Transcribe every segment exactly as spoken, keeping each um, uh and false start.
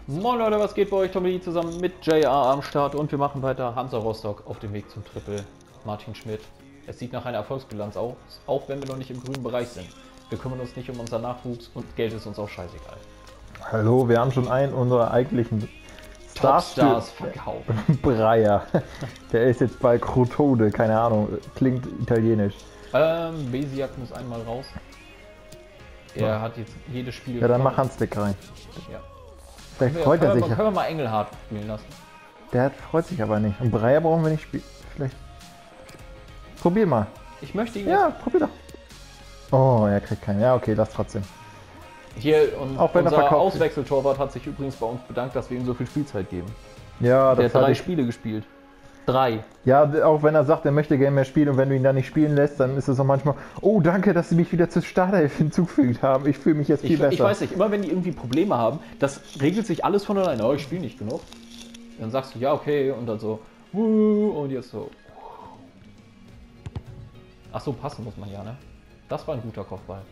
Moin Leute, was geht bei euch? Tommy zusammen mit J R am Start und wir machen weiter Hansa Rostock auf dem Weg zum Triple. Martin Schmidt. Es sieht nach einer Erfolgsbilanz aus, auch wenn wir noch nicht im grünen Bereich sind. Wir kümmern uns nicht um unseren Nachwuchs und Geld ist uns auch scheißegal. Hallo, wir haben schon einen unserer eigentlichen Topstars verkauft. Breyer. Der ist jetzt bei Crotone, keine Ahnung, klingt italienisch. Ähm, Besiak muss einmal raus. Er ja. hat jetzt jedes Spiel. Ja, dann mach Hanslick rein. Ja. Vielleicht wir, freut er sich. Wir, können wir mal Engelhardt spielen lassen. Der hat, freut sich aber nicht. Und Breyer brauchen wir nicht spielen. Vielleicht. Probier mal. Ich möchte ihn. Ja, probier doch. Oh, er kriegt keinen. Ja, okay, lass trotzdem. Hier, und auch wenn unser Auswechseltorwart hat sich übrigens bei uns bedankt, dass wir ihm so viel Spielzeit geben. Ja, der das hat drei ich... Spiele gespielt. Drei. Ja, auch wenn er sagt, er möchte gerne mehr spielen und wenn du ihn dann nicht spielen lässt, dann ist es auch manchmal, oh danke, dass sie mich wieder zur Startelf hinzugefügt haben. Ich fühle mich jetzt viel ich, besser. Ich weiß nicht, immer wenn die irgendwie Probleme haben, das regelt sich alles von alleine. Oh, ich spiele nicht genug. Dann sagst du, ja okay, und dann so, und jetzt so. Ach so, passen muss man ja, ne? Das war ein guter Kopfball.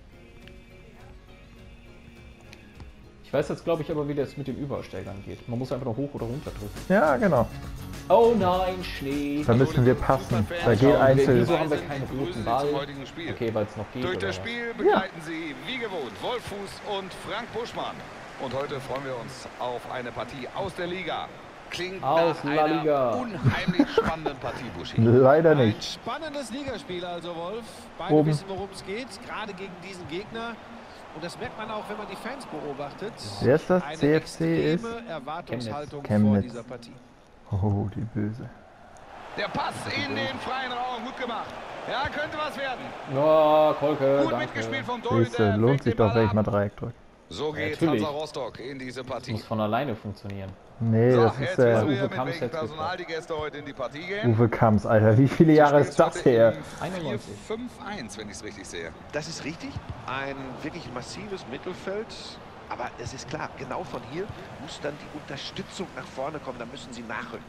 Ich weiß jetzt, glaube ich, aber, wie das mit den Übersteigern geht. Man muss einfach noch hoch oder runter drücken. Ja, genau. Oh nein, Schnee. Da müssen wir passen. Da geht einzeln. Wieso haben wir keinen roten Ball? Okay, weil es noch geht. Durch das Spiel begleiten ja. Sie, wie gewohnt, Wolf Fuß und Frank Buschmann. Und heute freuen wir uns auf eine Partie aus der Liga. Klingt aus nach La einer Liga. unheimlich spannenden Partie, Buschi. Leider nicht. Ein spannendes Ligaspiel also, Wolf. Beide Oben. wissen, worum es geht, gerade gegen diesen Gegner. Und das merkt man auch, wenn man die Fans beobachtet. Wer ist das? Eine C F C ist Erwartungshaltung Chemnitz. vor dieser Partie. Oh, die Böse. Der Pass in den freien Raum, gut gemacht. Ja, könnte was werden. Ja, Kolke, gut danke. mitgespielt vom Siehste, Torhüter. lohnt sich doch, wenn ich mal Dreieck drücke. So geht Natürlich. Hansa Rostock in diese Partie. Muss von alleine funktionieren. Nee, So, das ist jetzt der wissen wir, Uwe mit Kamps welchem jetzt Personal die Gäste heute in die Partie gehen. Uwe Kamps, Alter. Wie viele Jahre ist das her? einundneunzig. fünf eins, wenn ich es richtig sehe. Das ist richtig. Ein wirklich massives Mittelfeld. Aber es ist klar, genau von hier muss dann die Unterstützung nach vorne kommen. Da müssen sie nachrücken.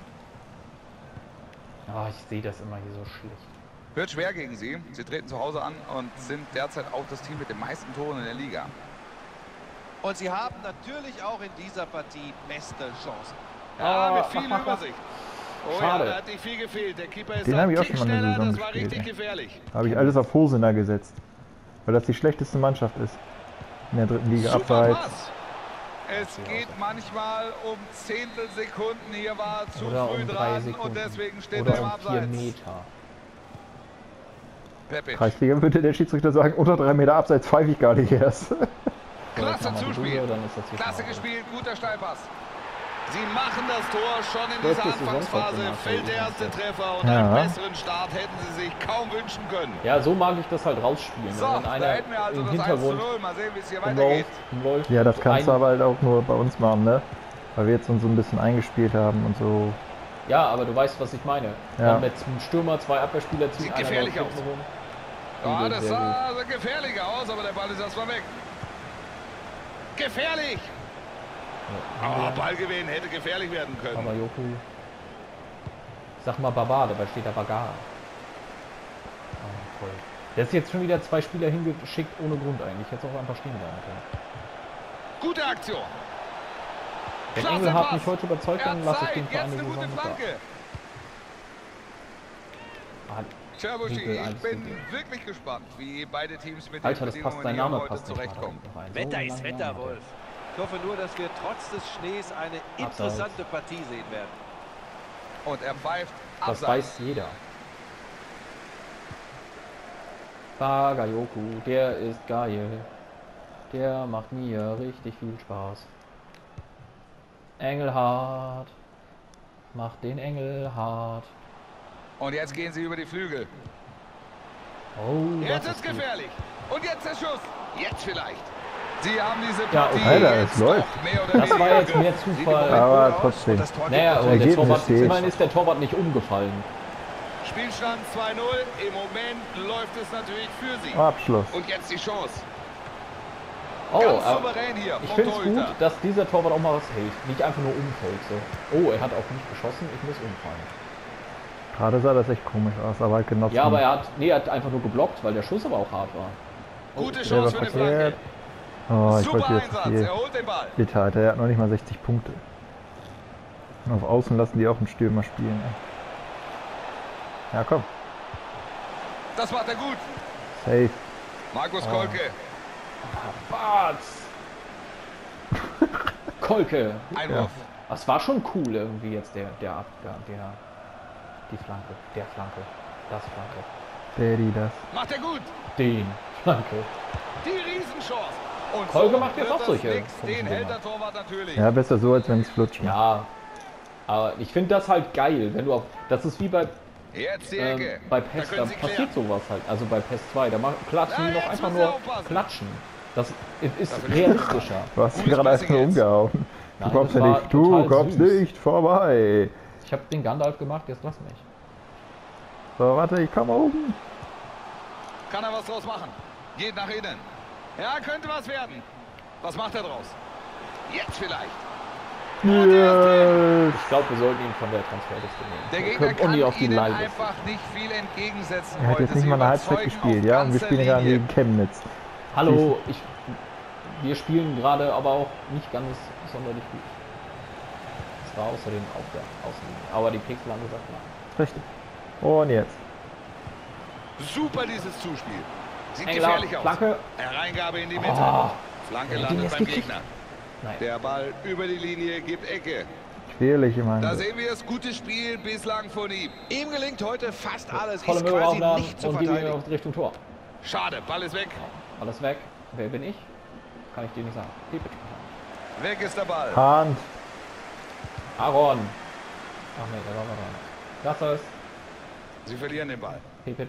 Oh, ich sehe das immer hier so schlecht. Wird schwer gegen sie. Sie treten zu Hause an und sind derzeit auch das Team mit den meisten Toren in der Liga. Und sie haben natürlich auch in dieser Partie beste Chancen. Ja, Oh. mit viel Übersicht. Oh Schade. ja, da hat nicht viel gefehlt. Der Keeper ist Den ein habe ich auch Tick schon mal in der schneller. Saison Das war gespielt, richtig ey. gefährlich. Habe ich alles auf Hosener gesetzt. Weil das die schlechteste Mannschaft ist. In der dritten Liga Super abseits. Pass. Es geht manchmal um Zehntelsekunden. Hier war zu Oder früh um drei dran Sekunden. und deswegen steht Oder er im um vier Abseits. Meter. Pepic. Kreisliga würde der Schiedsrichter sagen, unter drei Meter abseits pfeife ich gar nicht erst. Klasse Oder Zuspiel. drüber, dann ist das hier Klasse schon gespielt, guter Steilpass. Sie machen das Tor schon in Zwölfte dieser Anfangsphase. Saisontor Fällt der erste Treffer und Ja. einen besseren Start hätten sie sich kaum wünschen können. Ja, so mag ich das halt rausspielen. So, wenn da einer hätten wir also im das eins zu Hintergrund null. Mal sehen, wie es hier rumläuft, weitergeht. rumläuft. Ja, das kannst du Ein- aber halt auch nur bei uns machen, ne? Weil wir jetzt uns so ein bisschen eingespielt haben und so. Ja, aber du weißt, was ich meine. Ja. Dann mit einem Stürmer, zwei Abwehrspieler ziehen, Sieht einer gefährlich läuft hinten aus. rum. Ja, Übel, das sehr sah also gefährlich aus, aber der Ball ist erstmal weg. Gefährlich! Ja, Oh, Ballgewinn hätte gefährlich werden können. aber Joku. Sag mal Baba, dabei steht da Bagar. Oh, toll. Der ist jetzt schon wieder zwei Spieler hingeschickt ohne Grund eigentlich. Hätte auch einfach stehen bleiben können. Gute Aktion. Wenn Klasse Engelhardt Pass. mich heute überzeugt, dann Er lasse ich zeigt den für jetzt eine eine Saison gute mit da. Flanke. Ah, Tja, Buschi, Winkel, ich alles bin Winkel. wirklich gespannt, wie beide Teams mit Alter, den das passt, Bedingungen dein hier Name heute passt nicht mal zurechtkommen. da rein. So Wetter einen ist langen Wetter, Namen hat er. Wolf. Ich hoffe nur, dass wir trotz des Schnees eine interessante Partie sehen werden. Und er pfeift Das abseits. weiß jeder. Bagayoko, der ist geil. Der macht mir richtig viel Spaß. Engelhardt. Macht den Engelhardt. Und jetzt gehen sie über die Flügel. Oh, Jetzt das ist ist gut. gefährlich. Und jetzt der Schuss. Jetzt vielleicht. Sie haben diese Ja, Partie Alter, es jetzt läuft. doch mehr oder Das war weniger jetzt mehr ge- Zufall. Aber trotzdem. Das Tor geht Naja, natürlich. und der Ergebnis Torwart, steht. immerhin ist der Torwart nicht umgefallen. Spielstand zwei null. Im Moment läuft es natürlich für sie. Abschluss. Und jetzt die Chance. Oh, Ganz aber souverän hier ich vom finde es gut, Torhüter. dass dieser Torwart auch mal was hält. Nicht einfach nur umfällt. So. Oh, er hat auch nicht geschossen, ich muss umfallen. Gerade sah das echt komisch aus, aber halt genossen. Ja, aber er hat, nee, er hat einfach nur geblockt, weil der Schuss aber auch hart war. Gute Der war Chance für eine Flanke. verkehrt. Oh, ich Super wollte wieder zu Einsatz, viel. er holt den Ball. Bitte, Alter, er hat noch nicht mal sechzig Punkte. Und auf Außen lassen die auch einen Stürmer spielen. Ey. Ja, komm. Das macht er gut. Safe. Markus Oh. Kolke. Batz! Kolke! Einwurf. Das war schon cool irgendwie jetzt, der, der Abgang, der, die Flanke, der Flanke, das Flanke. Daddy, das. Macht er gut. Den Flanke. Die Riesenchance. Und Kolke so macht jetzt wird auch das solche nix. Den Punkte hält gemacht. der Torwart natürlich. Ja, besser so, als wenn es flutscht. Ja, aber ich finde das halt geil, wenn du auf, das ist wie bei, Jetzt die ähm, Ecke. bei Da PES, da können sie passiert klären. sowas halt, also bei PES zwei, da mach, klatschen Ja, die doch jetzt einfach müssen sie nur aufpassen. klatschen. Das ist Dafür nicht realistischer. Du hast dich Gutes gerade einfach nur Pressing jetzt. umgehauen. Nein, Du kommst das ja war nicht. Du total kommst süß. nicht vorbei. Ich habe den Gandalf gemacht, jetzt lass mich. So, warte, ich komme oben. Kann er was draus machen? Geht nach innen. Ja, könnte was werden. Was macht er draus? Jetzt vielleicht. Yes. Ich glaube, wir sollten ihn von der Transferliste nehmen. Der Gegner Und kann nie auf die ihnen Leihliste. einfach nicht viel entgegensetzen. Er hat heute. jetzt nicht Sie mal eine Halbzeit überzeugen gespielt, auf ja? Und wir ganzer spielen gerade Linie. gegen Chemnitz. Hallo, ich, wir spielen gerade aber auch nicht ganz sonderlich gut. Das war außerdem auch der Außenlinie. Aber die Pixel haben gesagt, nein. Richtig. Und jetzt. Super dieses Zuspiel. Sieht Engler, gefährlich aus. Flanke. Hereingabe in die Mitte. Oh, Flanke hätte ihn landet jetzt beim gekriegt. Gegner. nein. Der Ball über die Linie gibt Ecke. Schwierig im Da Einsatz. sehen wir das gute Spiel bislang von ihm. Ihm gelingt heute fast alles. Volle Ist Möhre quasi aufladen nicht zu und die Linie verteidigen. auf Richtung Tor. Schade, Ball ist weg. Alles weg. Wer bin ich? Kann ich dir nicht sagen. Pepic. Weg ist der Ball. Hand. Aaron. Ach nee, der war mal dran. Das ist Sie verlieren den Ball. Pepic.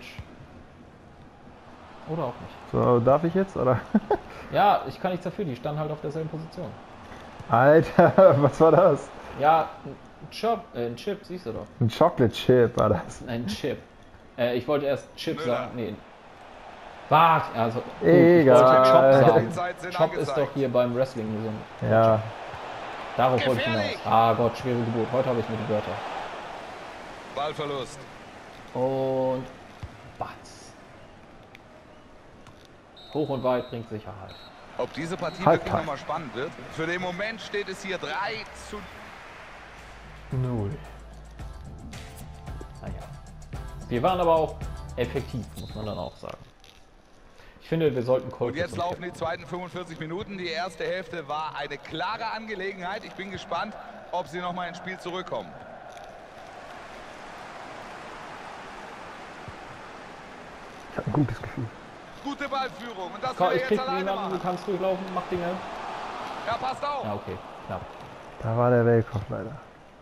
Oder auch nicht. So, darf ich jetzt, oder? Ja, ich kann nichts dafür, die standen halt auf derselben Position. Alter, was war das? Ja, ein Chip, äh, ein Chip, siehst du doch. Ein Chocolate Chip war das. Ein Chip. Äh, ich wollte erst Chip Müller. sagen. Nee. Wart, also. gut, Egal. Ich wollte Chop sagen. Zeit sind Chop ist angezeigt. doch hier beim Wrestling so. Ja. Darauf wollte ich hinaus. Gefährlich. Ah Gott, schwere Geburt. Heute habe ich mir die Wörter. Ballverlust. Und Batz. Hoch und weit bringt Sicherheit. Ob diese Partie Halbzeit. wirklich nochmal spannend wird? Für den Moment steht es hier drei zu... Null. Naja. Wir waren aber auch effektiv, muss man dann auch sagen. Ich finde, wir sollten Und Kolke jetzt zum laufen Kippen. die zweiten fünfundvierzig Minuten. Die erste Hälfte war eine klare Angelegenheit. Ich bin gespannt, ob sie nochmal ins Spiel zurückkommen. Ich habe ein gutes Gefühl. Gute Ballführung. Und das Komm, will ich er krieg jetzt alleine niemanden, du machen. kannst durchlaufen, mach Dinge. Ja, passt auf. Ja, okay, knapp. Da war der Weltkoch leider.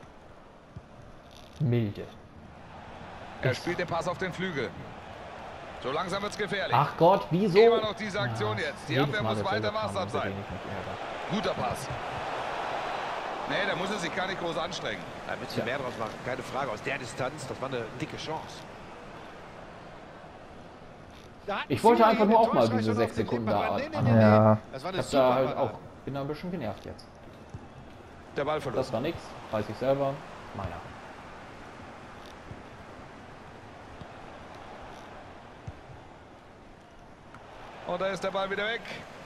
Milde. Er spielt den Pass auf den Flügel. So langsam wird's gefährlich. Ach Gott, wieso? Immer noch diese Aktion Ja, jetzt. Die jedes Abwehr Mal muss dasselbe weiter Kram, wachsam und seitdem sein. ich mich ärgere. Guter Pass. Nee, da muss er sich gar nicht groß anstrengen. Da willst du mehr draus machen, keine Frage. Aus der Distanz, das war eine dicke Chance. Da hatten Ich wollte viele einfach nur ihre auch mal Täuschung diese auf sechs den Sekunden Lippen, da aber nee, nee, an- nee, nee. Ja. Das war Ich eine hab da halt super auch, bin da ein bisschen genervt jetzt. Der Ballverlust. Das war nix, weiß ich selber. Meiner. Und da ist der Ball wieder weg.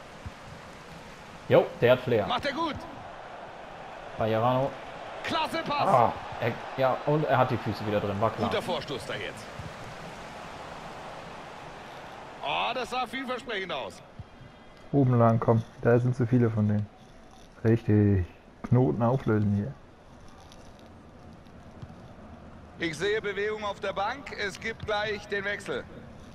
Jo, der hat Flair. Macht er gut. Bei Jarano. Klasse Pass. Ah, er, ja, und er hat die Füße wieder drin, war klar. Guter Vorstoß da jetzt. Oh, das sah vielversprechend aus. Oben lang, komm. Da sind zu viele von denen. Richtig. Knoten auflösen hier. Ich sehe Bewegung auf der Bank. Es gibt gleich den Wechsel.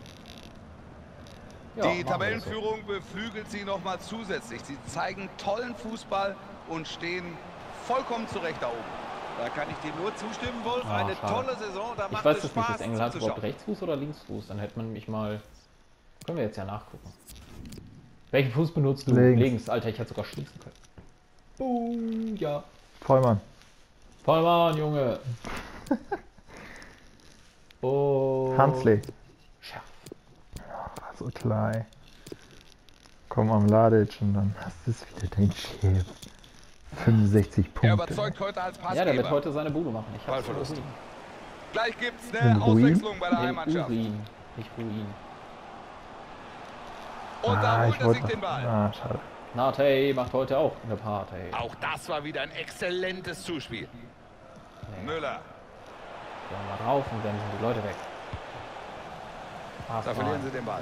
Ja, Die machen wir das Tabellenführung beflügelt sie nochmal zusätzlich. Sie zeigen tollen Fußball und stehen vollkommen zurecht da oben. Da kann ich dir nur zustimmen, Wolf. Ah, Eine schade. tolle Saison. Da so. Ich macht weiß es das nicht, Spaß ist Engel hat zuzuschauen. überhaupt Rechtsfuß oder Linksfuß? Dann hätte man mich mal... Können wir jetzt ja nachgucken. Welchen Fuß benutzt du? Links. Links. Alter, ich hätte sogar schließen können. Boom, ja. Vollmann. Vollmann, Junge. Oh. Hansley. Scharf. So klein. Komm am Ladic und dann hast du es wieder dein Chef. fünfundsechzig Er Punkte. überzeugt heute als Ja, der wird Passgeber. heute seine Bude machen. Ich hab's Ballverlust. Urin. Gleich gibt es Den eine Ruin? Auswechslung bei der Den Heimmannschaft. Urin, nicht Ruin. Und da Ah, holt ich er sich wollte. den Ball. Ah, schade. Nate macht heute auch eine Party. Auch das war wieder ein exzellentes Zuspiel. Nee. Müller. Gehen wir drauf und dann sind die Leute weg. Pass Da rein. verlieren sie den Ball.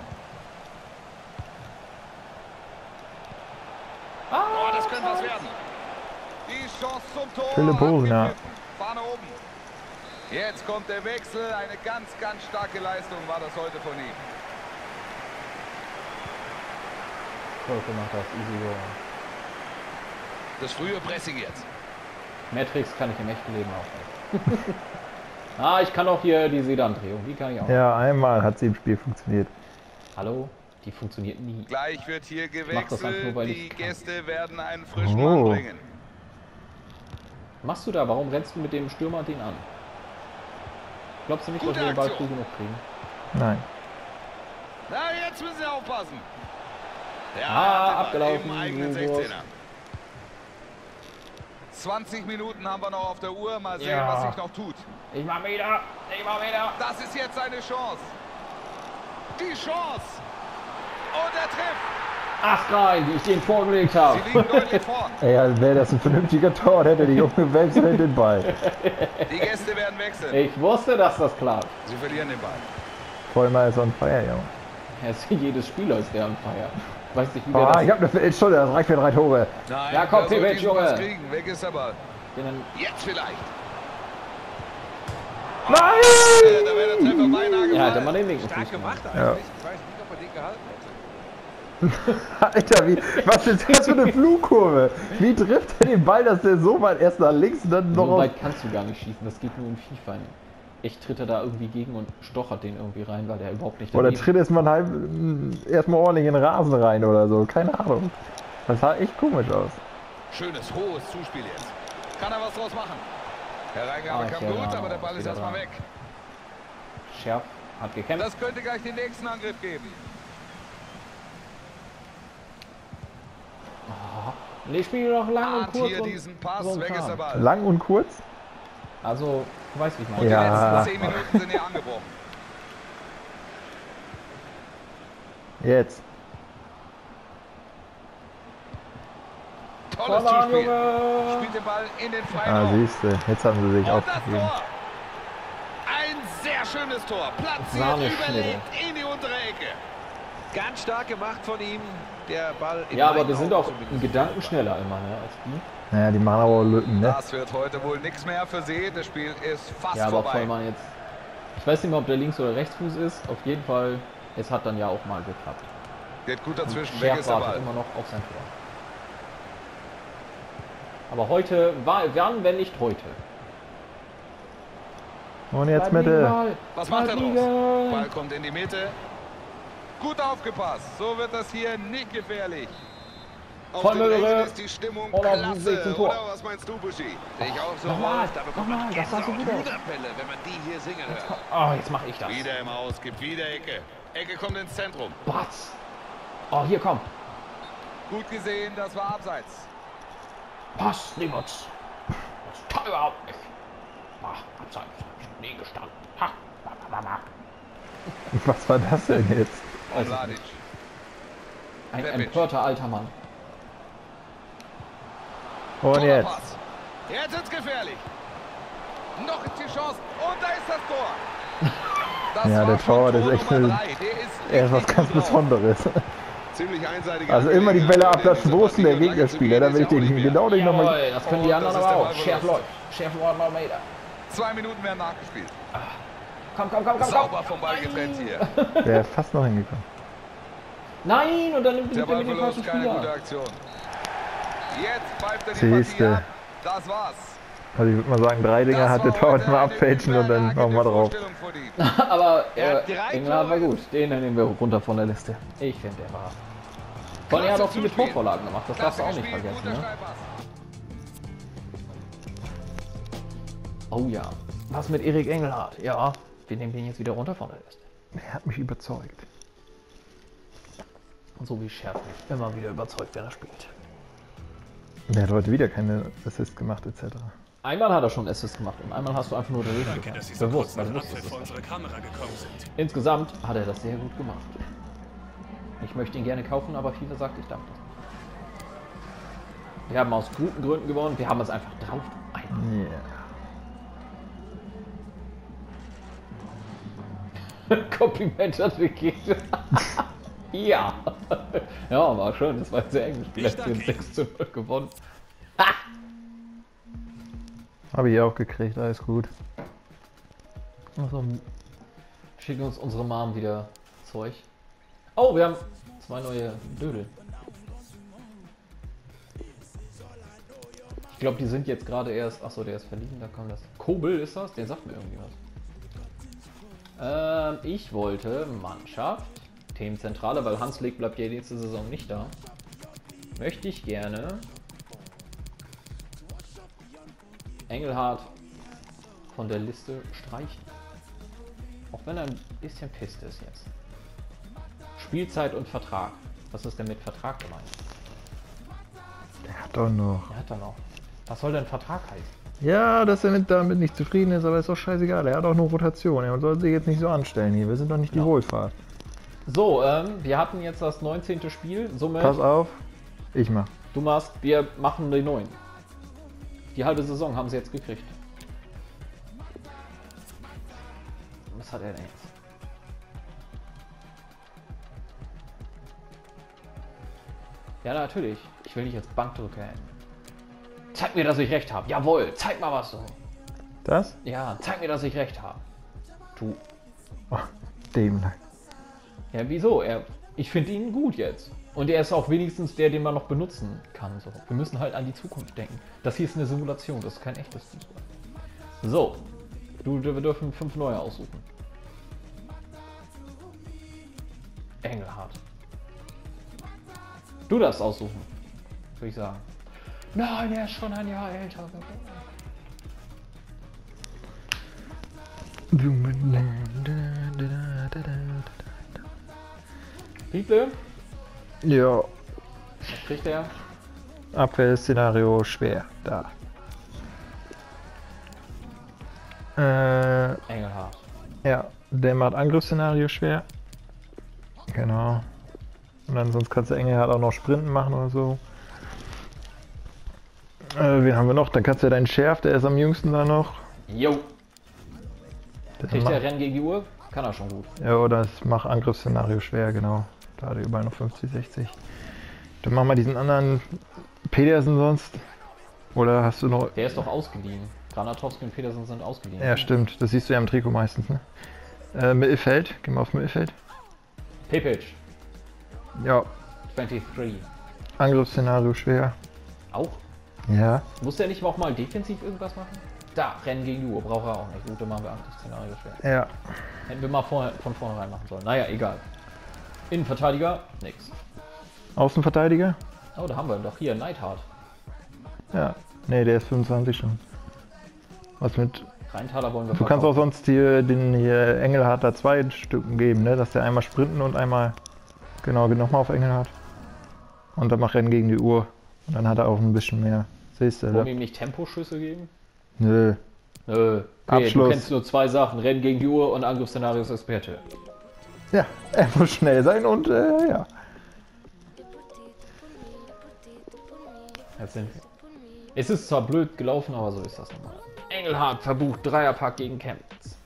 Ah, Oh, das könnte was werden. Die Chance zum Tor. Philipp Hofner. abgepfiffen. Fahne oben. Jetzt kommt der Wechsel. Eine ganz, ganz starke Leistung war das heute von ihm. Volker macht das easy go. Das frühe Pressing jetzt. Matrix kann ich im echten Leben auch nicht. Ah, ich kann auch hier die Sedan-Drehung. Die kann ich auch. Ja, einmal hat sie im Spiel funktioniert. Hallo? Die funktioniert nie. Gleich wird hier mach das einfach gewechselt. nur, weil Die ich kann. Gäste werden einen frischen Oh. Mann bringen. Machst du da? Warum rennst du mit dem Stürmer den an? Glaubst du nicht, Gute dass wir den Ball Aktion. früh genug kriegen? Nein. Na, jetzt müssen sie aufpassen. Der Ah, hat den Ball abgelaufen, im eigenen Jugos. sechzehner. zwanzig Minuten haben wir noch auf der Uhr. Mal sehen, Ja. was sich noch tut. Ich mach wieder! Ich mach wieder! Das ist jetzt eine Chance. Die Chance. Und er trifft. Ach rein, wie ich den vorgelegt habe. Sie liegen deutlich vorn. Ey, wäre das ein vernünftiger Tor, hätte die Junge wechselt den Ball. Die Gäste werden wechseln. Ich wusste, dass das klappt. Sie verlieren den Ball. Vollmer ist on fire, Junge. Ja, ist jedes Spieler ist der am Feier. Weiß nicht, wie der Oh, das... ich hab eine Viertelstunde, das reicht für drei Tore. Nein, Ja, komm, wer soll Pivic, diesen Pass Junge. kriegen? Weg ist der Ball. den- Jetzt vielleicht. Nein! Äh, da wäre der Treffer beinahe Ja, hätte gefallen. man den linken Stark Fuß gemacht gemacht. eigentlich. Ich weiß nicht, ob er den gehalten hätte. Alter, wie, was ist das für eine Flugkurve? Wie trifft er den Ball, dass der so weit erst nach links und dann noch So auf... weit kannst du gar nicht schießen, das geht nur in FIFA. Ich tritt er da irgendwie gegen und stochert den irgendwie rein, weil der überhaupt nicht Oder daneben- tritt erstmal halb, erstmal ordentlich in den Rasen rein oder so. Keine Ahnung. Das sah echt komisch aus. Schönes, hohes Zuspiel jetzt. Kann er was draus machen? Der Reingabe Ah, kam ja, gut, aber der Ball ist wieder erstmal dran. weg. Scherf hat gekämpft. Das könnte gleich den nächsten Angriff geben. Nee, ich spiele noch lang und Ahnt kurz hier und diesen Pass, so ein weg ist der Kram. Ball. Lang und kurz? Also, du weißt, wie ich Und meine. die Ja. letzten zehn Minuten sind hier angebrochen. Jetzt. Tolles Komm an, Zuspiel. Junge! Spielt den Ball in den freien Ah, Raum. siehst du. Jetzt haben sie sich Und das aufgegeben. Tor. Ein sehr schönes Tor. Platziert, Sahneschnitte. überlegt in die untere Ecke. Ganz stark gemacht von ihm. Der Ball in Ja, aber meinen wir sind Augen auch zumindest in Gedanken schneller immer, ne, als die. Naja, die machen aber auch Lücken, ne? Das wird heute wohl nichts mehr für sie. Das Spiel ist fast Ja, aber vorbei. Vollmann jetzt. Ich weiß nicht mehr, ob der Links- oder Rechtsfuß ist. Auf jeden Fall, es hat dann ja auch mal geklappt. Geht gut Und dazwischen. Weg Scherf ist der wartet Ball. immer noch auf sein Tor. Aber heute, war, wann, wenn nicht heute? Und jetzt Bleib liegen, Mitte. Ball. Was macht er Bleib draus? liegen. Ball kommt in die Mitte. Gut aufgepasst. So wird das hier nicht gefährlich. Auf Voll den Möhre. Rechten ist die Stimmung Und auf dem Weg klasse. zum Tor. Oder was meinst du, Buschi? Sehe ich auch so, Nochmal, Rolf. Da bekommt man nochmal, das sah so Gänsehaut, gut aus. Hühnerfälle, wenn man die hier singen hört. Oh, jetzt mache ich das. Wieder im Aus, gibt wieder Ecke. Ecke kommt ins Zentrum. Batz. Oh, hier, komm. Gut gesehen, das war abseits. Pass, Niemals. Das kann überhaupt nicht. Ach, abseits. Hab ich nie gestanden. Ha. ba, ba, ba, ba. Was war das denn jetzt? Weiß ich Mladic. Ein Rebic. empörter alter Mann. Und Toller jetzt. Pass. Jetzt wird's gefährlich. Noch ist die Chance. Und da ist das Tor. Das Ja, war der schon Torwart Tor ist echt Nummer eine- drei. Der ist Er ist was richtig ganz gut drauf. Besonderes. Ziemlich einseitige Also immer die Bälle Angelegenheit, abklatschen, denn wo ist denn der diese Partie Gegnerspieler? Da will ich ist ja auch den nicht mehr. genau den nochmal... Jawohl, das können die Und anderen das ist aber der auch. Ballverlust. Chef läuft. Chef läuft mal Meter. Zwei Minuten werden nachgespielt. Komm, komm, komm, komm, Sauber komm. vom Ball getrennt hier. Der ist fast noch hingekommen. Nein, und dann nimmt Der er mit dem falschen Ballverlust, keine gute Spieler. Aktion. Jetzt pfeift er die Partie Siehste. ab. Das war's. Also ich würde mal sagen, drei Dinger Das hat der war Torwart heute mal eine abfälschen und dann überragende machen wir drauf. Vorstellung von ihm. Aber Er hat äh, drei England war Tore. gut. Den nehmen wir runter von der Liste. Ich finde, der war. Vor allem, er hat auch viele Zuspiel. Torvorlagen gemacht. Das darfst du auch Klasse nicht gespielt, vergessen. guter Ne? Steilpass. Oh ja. Was mit Erik Engelhardt? Ja, wir nehmen den jetzt wieder runter von der Liste. Er hat mich überzeugt. So wie Scherf mich immer wieder überzeugt, wenn er spielt. Der hat heute wieder keine Assist gemacht et cetera. Einmal hat er schon Assist gemacht und einmal hast du einfach nur daneben Danke, gegangen. dass Sie so Bewusst, kurz weil nach du Abpfiff wusstest vor es. unsere Kamera gekommen sind. Insgesamt hat er das sehr gut gemacht. Ich möchte ihn gerne kaufen, aber viele sagt, ich darf das nicht. Wir haben aus guten Gründen gewonnen. Wir haben es einfach drauf. Yeah. Kompliment hat gekriegt. Ja. Ja, war schön. Das war sehr eng. Vielleicht sind sechs zu null gewonnen. Ha! Habe ich auch gekriegt, alles gut. Also, schicken uns unsere Mom wieder Zeug. Oh, wir haben zwei neue Dödel. Ich glaube, die sind jetzt gerade erst. Achso, der ist verliehen, da kommt das. Kobel ist das? Der sagt mir irgendwie was. Ähm, ich wollte Mannschaft, Themenzentrale, weil Hanslik bleibt ja nächste Saison nicht da. Möchte ich gerne Engelhardt von der Liste streichen. Auch wenn er ein bisschen pisst ist jetzt. Spielzeit und Vertrag. Was ist denn mit Vertrag gemeint? Der hat doch noch. Er hat dann auch. Was soll denn Vertrag heißen? Ja, dass er mit, damit nicht zufrieden ist, aber ist doch scheißegal. Er hat auch nur Rotation. Er soll sich jetzt nicht so anstellen hier. Wir sind doch nicht die Ja. Wohlfahrt. So, ähm, wir hatten jetzt das neunzehnte Spiel. Somit, Pass auf, ich mach. du machst, wir machen die neun. Die halbe Saison haben sie jetzt gekriegt. Was hat er denn jetzt? Ja, natürlich. Ich will dich jetzt Bankdrücker enden. Zeig mir, dass ich recht habe. Jawohl, zeig mal was so. Das? Ja, zeig mir, dass ich recht habe. Du. Oh, dem. Ja, wieso? Er, ich finde ihn gut jetzt. Und er ist auch wenigstens der, den man noch benutzen kann. So. Wir müssen halt an die Zukunft denken. Das hier ist eine Simulation, das ist kein echtes Fußball. So. Du, wir dürfen fünf neue aussuchen. Engelhardt. Du darfst aussuchen. Würde ich sagen. Nein, er ist schon ein Jahr älter geworden. Pieple, Ja, was kriegt er? Abwehrszenario schwer. Da. Äh, Engelhardt. ja, der macht Angriffsszenario schwer. Genau. Und dann sonst kannst du Engelhardt auch noch Sprinten machen oder so. Äh, wen haben wir noch? Dann kannst du ja deinen Schärf, der ist am jüngsten da noch. Jo. Der Kriegt macht- er Rennen gegen die Uhr? Kann er schon gut. Ja, oder es macht Angriffsszenario schwer, genau. Da hat er überall noch fünfzig, sechzig. Dann machen wir diesen anderen Pedersen sonst. Oder hast du noch... Der ist doch ausgeliehen. Granatowski und Petersen sind ausgeliehen. Ja, stimmt. Das siehst du ja im Trikot meistens, ne? Äh, Mittelfeld. Gehen wir auf Mittelfeld. Pepic, Ja, dreiundzwanzig. Angriffsszenario schwer. Auch? Ja. Muss der nicht auch mal defensiv irgendwas machen? Da, Rennen gegen die Uhr. Braucht er auch nicht. Gut, dann machen wir Angriffsszenario schwer. Ja. Hätten wir mal vorher, von vornherein machen sollen. Naja, egal. Innenverteidiger? Nix. Außenverteidiger? Oh, da haben wir ihn doch. Hier, Neidhardt. Ja. Ne, der ist fünfundzwanzig schon. Was mit... Rheintaler wollen wir Du kannst auch verkaufen. sonst hier den hier Engelhardt da zwei Stücken geben, ne? Dass der einmal sprinten und einmal... Genau, geht nochmal auf Engelhardt. Und dann macht Rennen gegen die Uhr. Und dann hat er auch ein bisschen mehr. Siehst du, Wollen wir ne? ihm nicht Temposchüsse geben? Nö. Nö. Okay, Abschluss. du kennst nur zwei Sachen. Rennen gegen die Uhr und Angriffsszenarios Experte. Ja, er muss schnell sein und äh, ja. Jetzt sind wir. Es ist zwar blöd gelaufen, aber so ist das nochmal. Engelhardt verbucht Dreierpack gegen Chemnitz.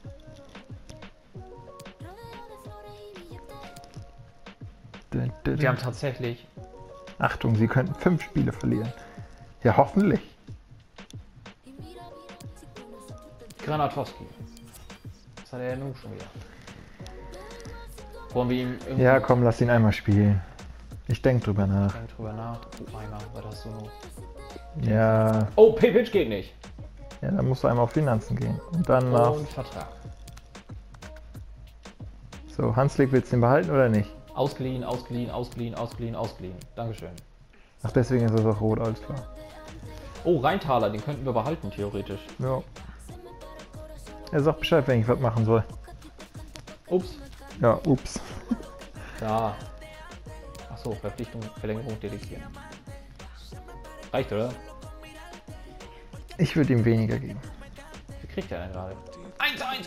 Dun, dun, Wir haben dun. tatsächlich. Achtung, sie könnten fünf Spiele verlieren. Ja, hoffentlich. Granatowski. Was hat er denn nun schon wieder? Wollen wir ihm irgendwie. Ja, komm, lass ihn einmal spielen. Ich denk drüber nach. Denk drüber nach. Oh, einmal, was hast du noch? Ja, Oh, Pepic geht nicht. ja, dann musst du einmal auf Finanzen gehen. Und dann nach. Und Vertrag. So, Hanslik, willst du den behalten oder nicht? Ausgeliehen, ausgeliehen, ausgeliehen, ausgeliehen, ausgeliehen. Dankeschön. Ach, deswegen ist es auch rot, alles klar. Oh, Rheintaler, den könnten wir behalten, theoretisch. Ja. Er sagt Bescheid, wenn ich was machen soll. Ups. Ja, ups. Da. Achso, Verpflichtung, Verlängerung delegieren. Reicht, oder? Ich würde ihm weniger geben. Wie kriegt er denn gerade? eins eins!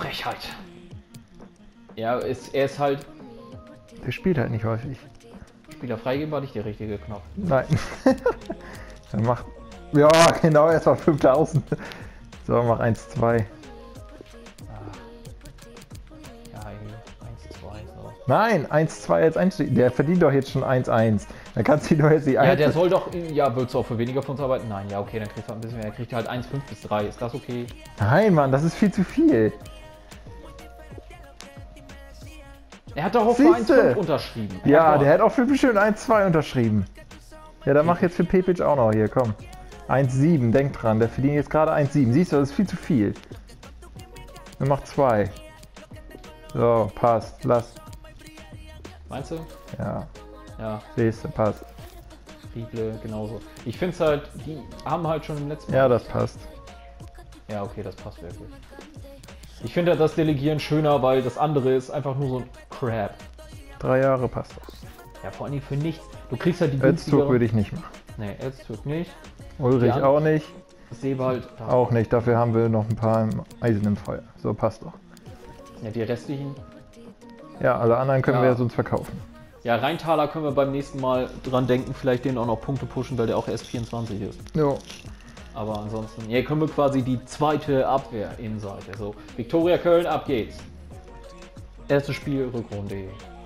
Frechheit. Ja, ist, er ist halt. Der spielt halt nicht häufig. Spieler freigeben war nicht der richtige Knopf. Nein. Dann mach. Ja, genau, erst mal fünftausend. So, mach eins zwei. Ja, eins zwei, so. Nein, eins zwei als Einstieg. Der verdient doch jetzt schon eins eins. Dann kannst du ihn doch jetzt nicht Ja, eins. der soll doch, ja, willst du auch für weniger von uns arbeiten? Nein, ja, okay, dann kriegt er ein bisschen mehr. Er kriegt halt eins Komma fünf bis drei, ist das okay? Nein, Mann, das ist viel zu viel. Er hat doch auch für eins Siehste. Komma fünf unterschrieben. Ja, Herr der hat auch für bestimmt eins zwei unterschrieben. Ja, dann mach jetzt für Pepic auch noch hier, komm. eins sieben, denk dran, der verdient jetzt gerade eins sieben. Siehst du, das ist viel zu viel. Dann mach zwei. So, passt, lass. Meinst du? Ja, Ja, siehst du, passt. Rieble, genauso. Ich finde es halt, die haben halt schon im letzten Ja, das passt. Ja, okay, das passt wirklich. Ich finde halt das Delegieren schöner, weil das andere ist einfach nur so ein Crap. Drei Jahre passt das. Ja, vor allem für nichts. Du kriegst halt die Öztürk günstigeren... würde ich nicht machen. Nee, Öztürk nicht. Ulrich Die auch nicht. Sebald... da- Auch nicht, dafür haben wir noch ein paar im Eisen im Feuer. So, passt doch. Ja, die restlichen... Ja, alle anderen können Ja. wir sonst verkaufen. Ja, Rheintaler können wir beim nächsten Mal dran denken, vielleicht den auch noch Punkte pushen, weil der auch erst vierundzwanzig ist. Jo. Aber ansonsten, ja, können wir quasi die zweite Abwehr-Innenseite. So, Viktoria Köln, ab geht's. Erstes Spiel, Rückrunde.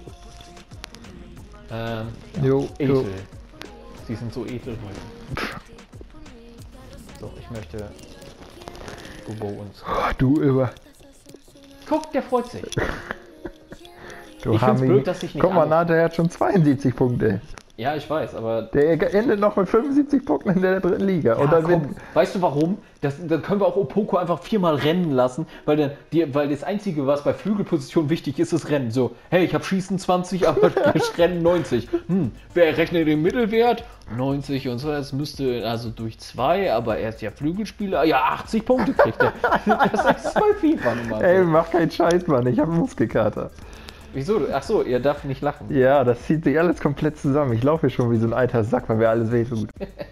Ähm, Jo, jo. edel. Sie sind so edel heute. So, ich möchte Bubo uns. Oh, du über. Guck, der freut sich. Du Ich find's Hami. blöd, dass ich nicht Guck mal, an- Nate, der hat schon zweiundsiebzig Punkte. Ja, ich weiß, aber Der endet noch mit fünfundsiebzig Punkten in der dritten Liga. Ja, Und dann komm, sind. weißt du warum? Das, dann können wir auch Opoko einfach viermal rennen lassen, weil, dann, die, weil das Einzige, was bei Flügelposition wichtig ist, ist Rennen. So, hey, ich habe Schießen zwanzig, aber ich Rennen neunzig. Hm, wer rechnet den Mittelwert? neunzig und so, das müsste also durch zwei, aber er ist ja Flügelspieler. Ja, achtzig Punkte kriegt er. Das ist bei FIFA nun mal. Ey, So. mach keinen Scheiß, Mann. Ich habe einen Muskelkater. Wieso? Ach so, ihr darf nicht lachen. Ja, das zieht sich alles komplett zusammen. Ich laufe hier schon wie so ein alter Sack, weil mir alles wehtut.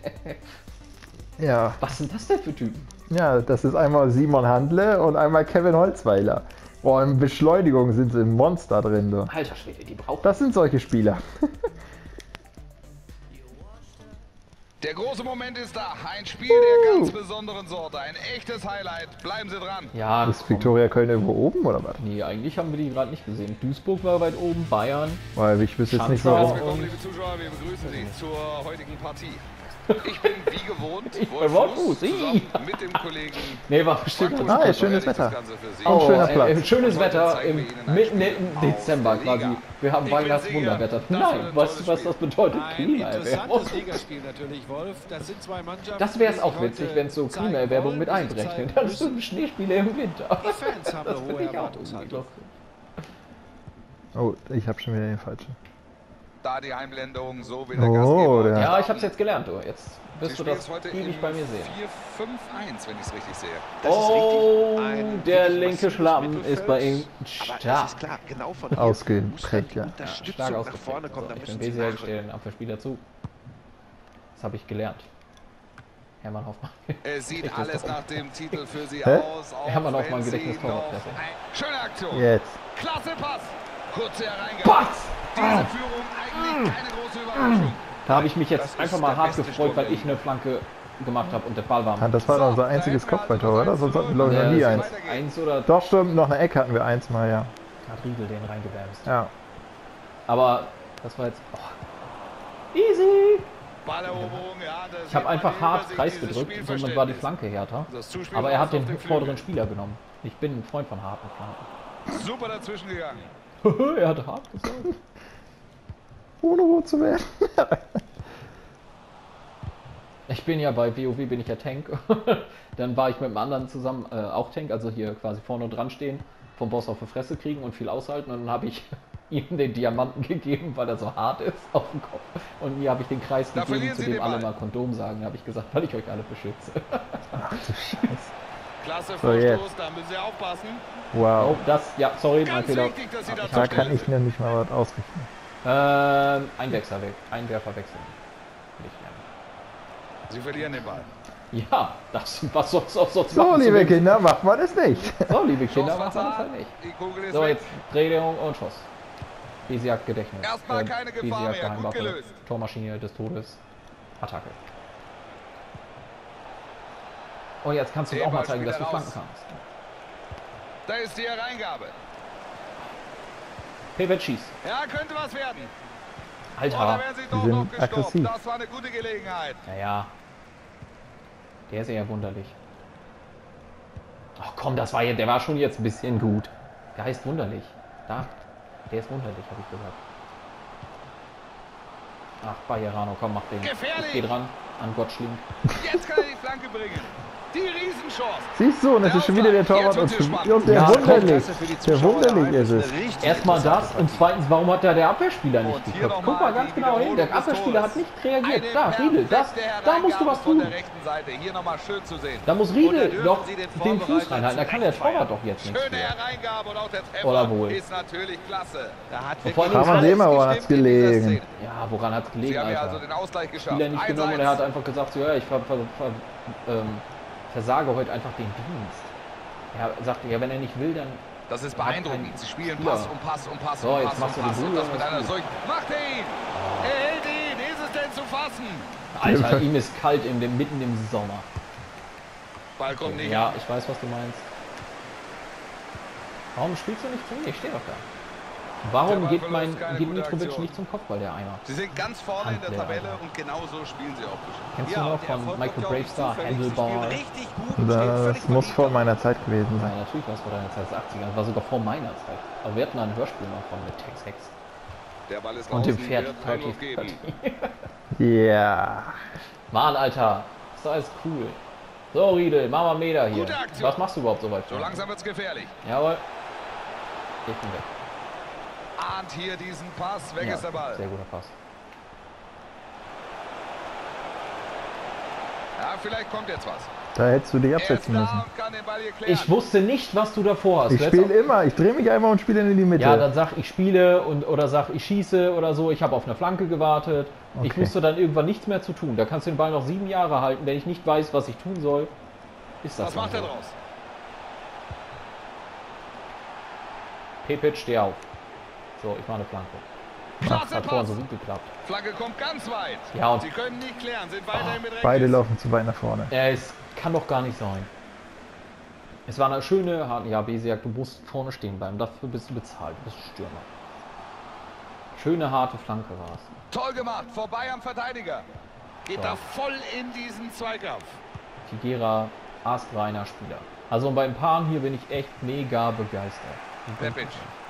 Ja. Was sind das denn für Typen? Ja, das ist einmal Simon Handle und einmal Kevin Holzweiler. Boah, in Beschleunigung sind sie ein Monster drin. Du. Alter Schwede, die braucht Das sind solche Spieler. Der große Moment ist da. Ein Spiel der ganz besonderen Sorte. Ein echtes Highlight. Bleiben Sie dran. Ja, Ist komm. Viktoria Köln irgendwo oben oder was? Nee, eigentlich haben wir die gerade nicht gesehen. Duisburg war weit oben, Bayern. Weil ich wüsste jetzt nicht Schanzer. warum. Willkommen, liebe Zuschauer. Wir begrüßen Sie zur heutigen Partie. Ich bin wie gewohnt Ich bin Wolf Wolf Fuß, Fuß, zusammen mit dem Kollegen Nee, war bestimmt. Frank Ah, Buschmann ist schönes verteidigt das Wetter. Ganze für Sie. Auch schöner äh, Platz. äh, schönes Und heute Wetter zeigen im, wir Ihnen ein mitten Spiel im aus Dezember der Liga. quasi. Wir haben Ich bin Weihnachtswunderwetter. sicher, das Nein, wird ein weißt du, was tolles das bedeutet? Ein Klimaerwärmung. interessantes Ligaspiel natürlich, Wolf. Das sind zwei Mannschaften. Das wäre es die auch sich witzig, heute wenn es so zeigen Klimaerwärmung wollen, mit die sich einberechnet. zeigen Das sind müssen. Schneespiele im Winter. Die Fans haben eine Das hohe finde ich auch Erwartungshaltung. Oh, ich habe schon wieder den falschen. Da die Heimländung, so wie der Oh, Gastgeber. der- Ja, ich hab's jetzt gelernt, du. Jetzt Sie wirst du spielen das es heute ewig in bei mir sehen. vier fünf eins, wenn ich es richtig sehe. Das ist Oh, richtig. Ein der wirklich linke massives Schlappen Mittelfeld. ist bei ihm Aber es stark. ist klar, genau von hier Ausgeprägt, muss dann die ja. Unterstützung Stark nach ausgeprägt. vorne kommen. So, Da ich bin müssen sie Besi, ich nachrücken. stehe den Abwehrspieler zu. Das habe ich gelernt. Hermann Hoffmann. Es sieht Gedächtnis alles drauf. nach dem Titel für Sie Hä? aus. auch Hermann wenn Hoffmann, Sie Gedächtnistor noch- auf Presse. Schöne Aktion. Jetzt. Klasse Pass. Kurze Hereingabe. Batz! Diese Führung eigentlich keine große Überraschung. Da habe ich mich Das jetzt ist einfach mal der hart beste gefreut, weil Sturm ich eine Flanke gemacht habe und der Ball war. Ah, das war doch unser einziges Kopfballtor, oder? Sonst hatten wir glaube ich noch Ja, nie das eins. Eins oder Doch, stimmt, noch eine Ecke hatten wir eins mal, ja. hat Riegel den reingewärmst. Ja. Aber das war jetzt. Oh. Easy! Balleroberung, ja. da Ich sieht habe man einfach die hart Übersicht Kreis dieses gedrückt, somit war die Spielverständnisses. Flanke härter. Das Zuspiel Aber er hat raus den auf den vorderen Flügel. Spieler genommen. Ich bin ein Freund von harten Flanken. Super dazwischen gegangen. Er hat hart gesagt. Ohne rot zu werden. Ich bin ja bei WoW bin ich ja Tank. Dann war ich mit einem anderen zusammen äh, auch Tank, also hier quasi vorne dran stehen, vom Boss auf die Fresse kriegen und viel aushalten. Und dann habe ich ihm den Diamanten gegeben, weil er so hart ist auf dem Kopf. Und mir habe ich den Kreis Da gegeben, verlieren zu Sie dem den alle Ball. mal Kondom sagen. Da habe ich gesagt, weil ich euch alle beschütze. Ach du Scheiße. Klasse So, jetzt. Vorstoß, da müssen Sie aufpassen. Oh, Wow. das, ja, sorry, mein Ganz Fehler. wichtig, dass Sie da Da kann ich mir nicht mal was ausrichten. Ähm, ein Wechsel weg, ein Werfer wechseln. Nicht mehr. Sie verlieren den Ball. Ja, das, was soll's auch sonst So, machen zu liebe dem- Kinder, macht man es nicht. So, liebe Kinder, Chance machen wir das vertan. halt nicht. Die Kugel ist So, weg. jetzt Drehung und Schuss. Besiak Gedächtnis. Erstmal keine Gefahr Besiak mehr. Gut Geheimwaffe. gelöst. Tormaschine des Todes. Attacke. Oh, jetzt kannst du Den auch mal Ball zeigen, dass du spielt er flanken raus. kannst. Da ist die Hereingabe. Pivot schießt. Ja, könnte was werden. Oh, da Alter. werden sie Die doch sind noch gestoppt. aggressiv. Das war eine gute Gelegenheit. Naja. Der ist eher wunderlich. Ach komm, das war ja, der war schon jetzt ein bisschen gut. Der heißt wunderlich. Da. Der ist wunderlich, habe ich gesagt. Ach, Bajerano, komm, mach den. Gefährlich. Ich geh dran. An Gott schlingt. Jetzt kann er die Flanke bringen. Die Riesenchance. Siehst du, und es ist schon wieder der Torwart und, Jetzt wird's schon- und der Ja, wunderlich. Klasse für die Der Zuschauer wunderlich daheim. ist Das es. eine richtig Erstmal interessante das und Partie. zweitens, warum hat da der Abwehrspieler nicht Und hier geköpft? noch Guck mal mal ganz die genau hin, der Wiederholung des Abwehrspieler hat Tores. nicht reagiert. Eine Da, Riedel, das, perfekte da musst du was Hereingabe von tun. der rechten Seite. Hier nochmal schön zu sehen. Da muss Und da Riedel dürfen doch Sie den den Fuß Vorbereiter reinhalten, da kann der zurecht Torwart doch jetzt nichts Schöne für. Hereingabe und auch der Treffer Oder wohl. ist natürlich klasse. Da hat Und vor allem wirklich kann man alles sehen, woran gestimmt hat's in dieser gelegen. Szene. Ja, woran hat es gelegen, Sie haben ja Alter? also den Ausgleich geschafft. Spieler nicht eins genommen und eins. er hat einfach gesagt, so, ja, ich ver, ver, ver, ähm, versage heute einfach den Dienst. Er sagte, ja, wenn er nicht will, dann... Das ist hat beeindruckend. kein Sie spielen Spieler. Pass um Pass um Pass So, um jetzt Pass machst um du die Pass. Und Bude das und mit ist einer gut. solchen... Macht er ihn! Er hält ihn! Ist es denn zu fassen? Alter, ihm ist kalt in dem, mitten im Sommer. Ball kommt nicht Ja, an. ich weiß, was du meinst. Warum spielst du nicht zu mir? Ich stehe doch da. Warum Der Ball geht mein verläuft keine geht gute Mitrovic Aktion. nicht zum Kopfball, der Eimer? Sie sind ganz vorne in der Handler, Tabelle Alter. und genauso spielen sie auch. Kennst Ja, du noch und der von Erfolg Michael kommt ja auch nicht Bravestar, zufällig. Sie Handlebar? spielen richtig gut und stehen Das völlig muss verdient vor dabei. meiner Zeit gewesen Ja, sein. natürlich war es vor deiner Zeit, das achtziger. Das war sogar vor meiner Zeit. Aber wir hatten da ein Hörspiel noch von mit Tex Hex. Der Ball ist Und dem draußen, Pferd wird Thirty Einwurf geben. Ja. Mann, Alter. Ist doch alles cool. So, Riedel, mach mal einen Meter hier. Gute Aktion. Was machst du überhaupt so weit? So langsam wird's gefährlich. Jawohl. Ich bin weg. Ahnt hier diesen Pass. Weg Ja, ist der Ball. sehr guter Pass. Ja, vielleicht kommt jetzt was. Da hättest du dich Er ist absetzen da müssen. und kann den Ball hier klären. Ich wusste nicht, was du davor hast. Ich Du hättest spiele immer. Ich drehe mich einmal und spiele in die Mitte. Ja, dann sag ich spiele und oder sag ich schieße oder so. Ich habe auf eine Flanke gewartet. Ich Okay. wusste dann irgendwann nichts mehr zu tun. Da kannst du den Ball noch sieben Jahre halten. Wenn ich nicht weiß, was ich tun soll, ist das Was dann macht er so. draus? Pepic, steh auf. So, ich mache eine Flanke. Klasse Hat vorhin Pass. so gut geklappt. Flanke kommt ganz weit. Ja, und- Sie können nicht klären, sind weiterhin mit Beide Reckes. laufen zu weit nach vorne. Äh, es kann doch gar nicht sein. Es war eine schöne, harte, ja, Besiak, du musst vorne stehen bleiben. Dafür bist du bezahlt. Du bist Stürmer. Schöne, harte Flanke war es. Toll gemacht, vorbei am Verteidiger. Geht So. da voll in diesen Zweikampf. Figuera, astreiner Spieler. Also bei ein paar hier bin ich echt mega begeistert. Pepic.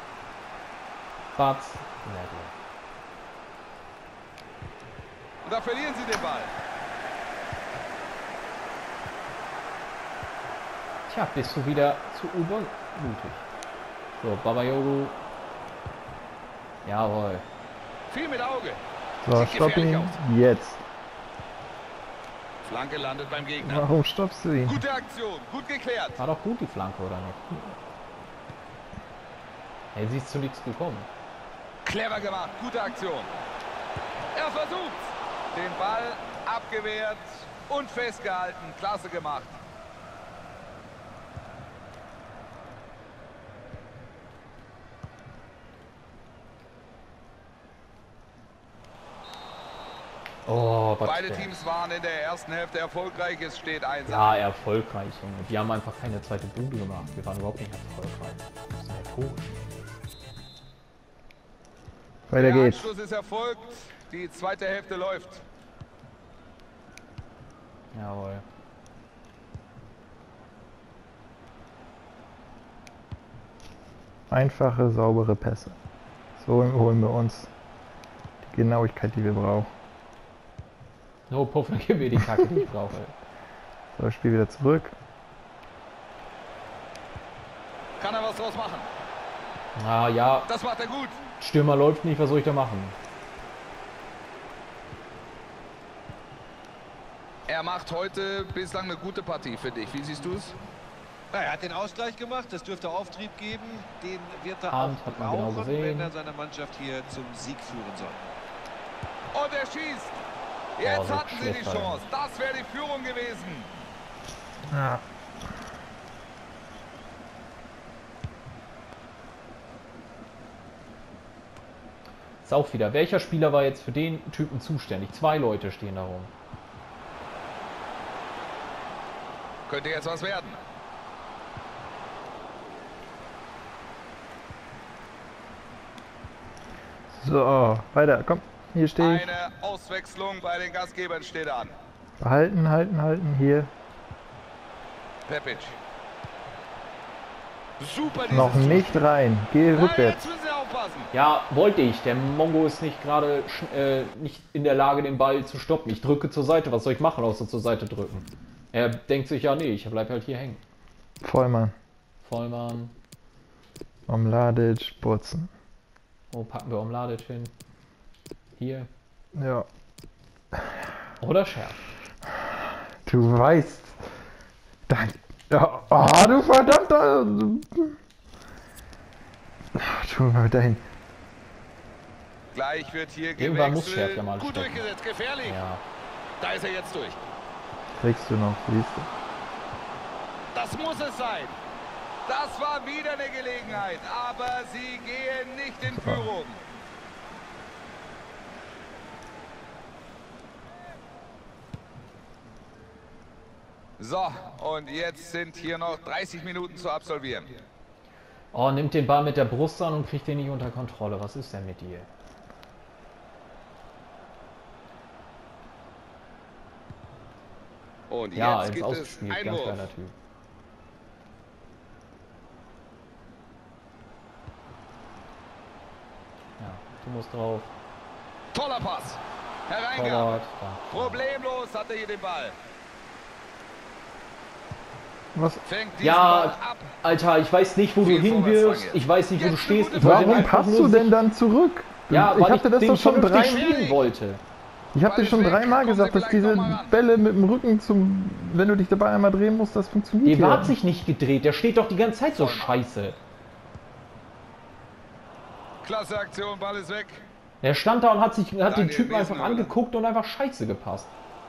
Batz, Ledler. Und da verlieren sie den Ball. Tja, bist du wieder zu übermutig. So, Babayogo. Jawohl. Viel mit Auge. So, Sieht stopp gefährlich ihn. aus. Jetzt. Flanke landet beim Gegner. Warum stoppst du ihn? Gute Aktion, gut geklärt. War doch gut die Flanke, oder nicht? Hey, sie ist zu nichts gekommen. Clever gemacht, gute Aktion. Er versucht. Den Ball abgewehrt und festgehalten. Klasse gemacht. Oh, was Beide der- Teams waren in der ersten Hälfte erfolgreich. Es steht eins. Ja, erfolgreich, Junge. Die haben einfach keine zweite Bude gemacht. Wir waren überhaupt nicht erfolgreich. Das ist hervorragend. Weiter Der geht's. Anschluss ist erfolgt. Die zweite Hälfte läuft. Jawohl. Einfache, saubere Pässe. So holen wir uns die Genauigkeit, die wir brauchen. No Puffer, gib mir die Kacke, die ich brauche. So, Spiel wieder zurück. Kann er was draus machen? Ah ja, Das macht er gut. Stürmer läuft nicht, was soll ich da machen? Er macht heute bislang eine gute Partie für dich. Wie siehst du es? Na, er hat den Ausgleich gemacht, das dürfte Auftrieb geben. Den wird er Hand auch hat man genau brauchen, gesehen. wenn er seine Mannschaft hier zum Sieg führen soll. Und er schießt. Jetzt so hatten sie die schlecht Chance. Das wäre die Führung gewesen. Ja. Ist auch wieder. Welcher Spieler war jetzt für den Typen zuständig? Zwei Leute stehen da rum. Könnte jetzt was werden. So, weiter, komm. Hier stehe ich. Eine Auswechslung bei den Gastgebern steht an. Halten, halten, halten, hier. Pepic. Super dieses Noch nicht rein. Geh Na, rückwärts. jetzt müssen Sie aufpassen. Ja, wollte ich. Der Mongo ist nicht gerade äh, nicht in der Lage, den Ball zu stoppen. Ich drücke zur Seite. Was soll ich machen, außer zur Seite drücken? Er denkt sich, ja nee, ich bleib halt hier hängen. Vollmann. Vollmann. Omladic, Burzen. Wo packen wir Omladic hin? Hier. Ja. Oder Scherf. Du weißt. Dann. Ja, oh, du verdammter. Tu mal dahin. Gleich wird hier Irgendwann muss gewechselt. Scherf ja mal Gut stecken. durchgesetzt, gefährlich. Ja. Da ist er jetzt durch. Kriegst du noch, siehst du. Das muss es sein. Das war wieder eine Gelegenheit, aber sie gehen nicht in Führung. So, und jetzt sind hier noch dreißig Minuten zu absolvieren. Oh, nimmt den Ball mit der Brust an und kriegt den nicht unter Kontrolle. Was ist denn mit dir? Und Ja, jetzt ins gibt es Ausgespielt. Ganz Einwurf. geiler Typ. Ja, du musst drauf. Toller Pass. Hereingabe. Torwart. Da. Problemlos hat er hier den Ball. Was? Fängt diesen Ja, Ball ab. Alter, ich weiß nicht, wo du Viel hinwirfst. Vorwärtsdrang Ich weiß nicht, wo jetzt. du stehst. Ich Warum wollte Warum einfach passt nur du denn sich- dann zurück? Ja, ich weil hab dir das den doch schon vernünftig drei spielen wollte. Ich hab dir schon Ball ist weg, dreimal kommen gesagt, Sie dass vielleicht diese noch mal ran. Bälle mit dem Rücken zum, wenn du dich dabei einmal drehen musst, das funktioniert Der ja. hat sich nicht gedreht. Der steht doch die ganze Zeit so scheiße. Klasse Aktion, Ball ist weg. Der stand da und hat sich hat den Daniel Typen einfach Wiesenhöfer. angeguckt und einfach scheiße gepasst.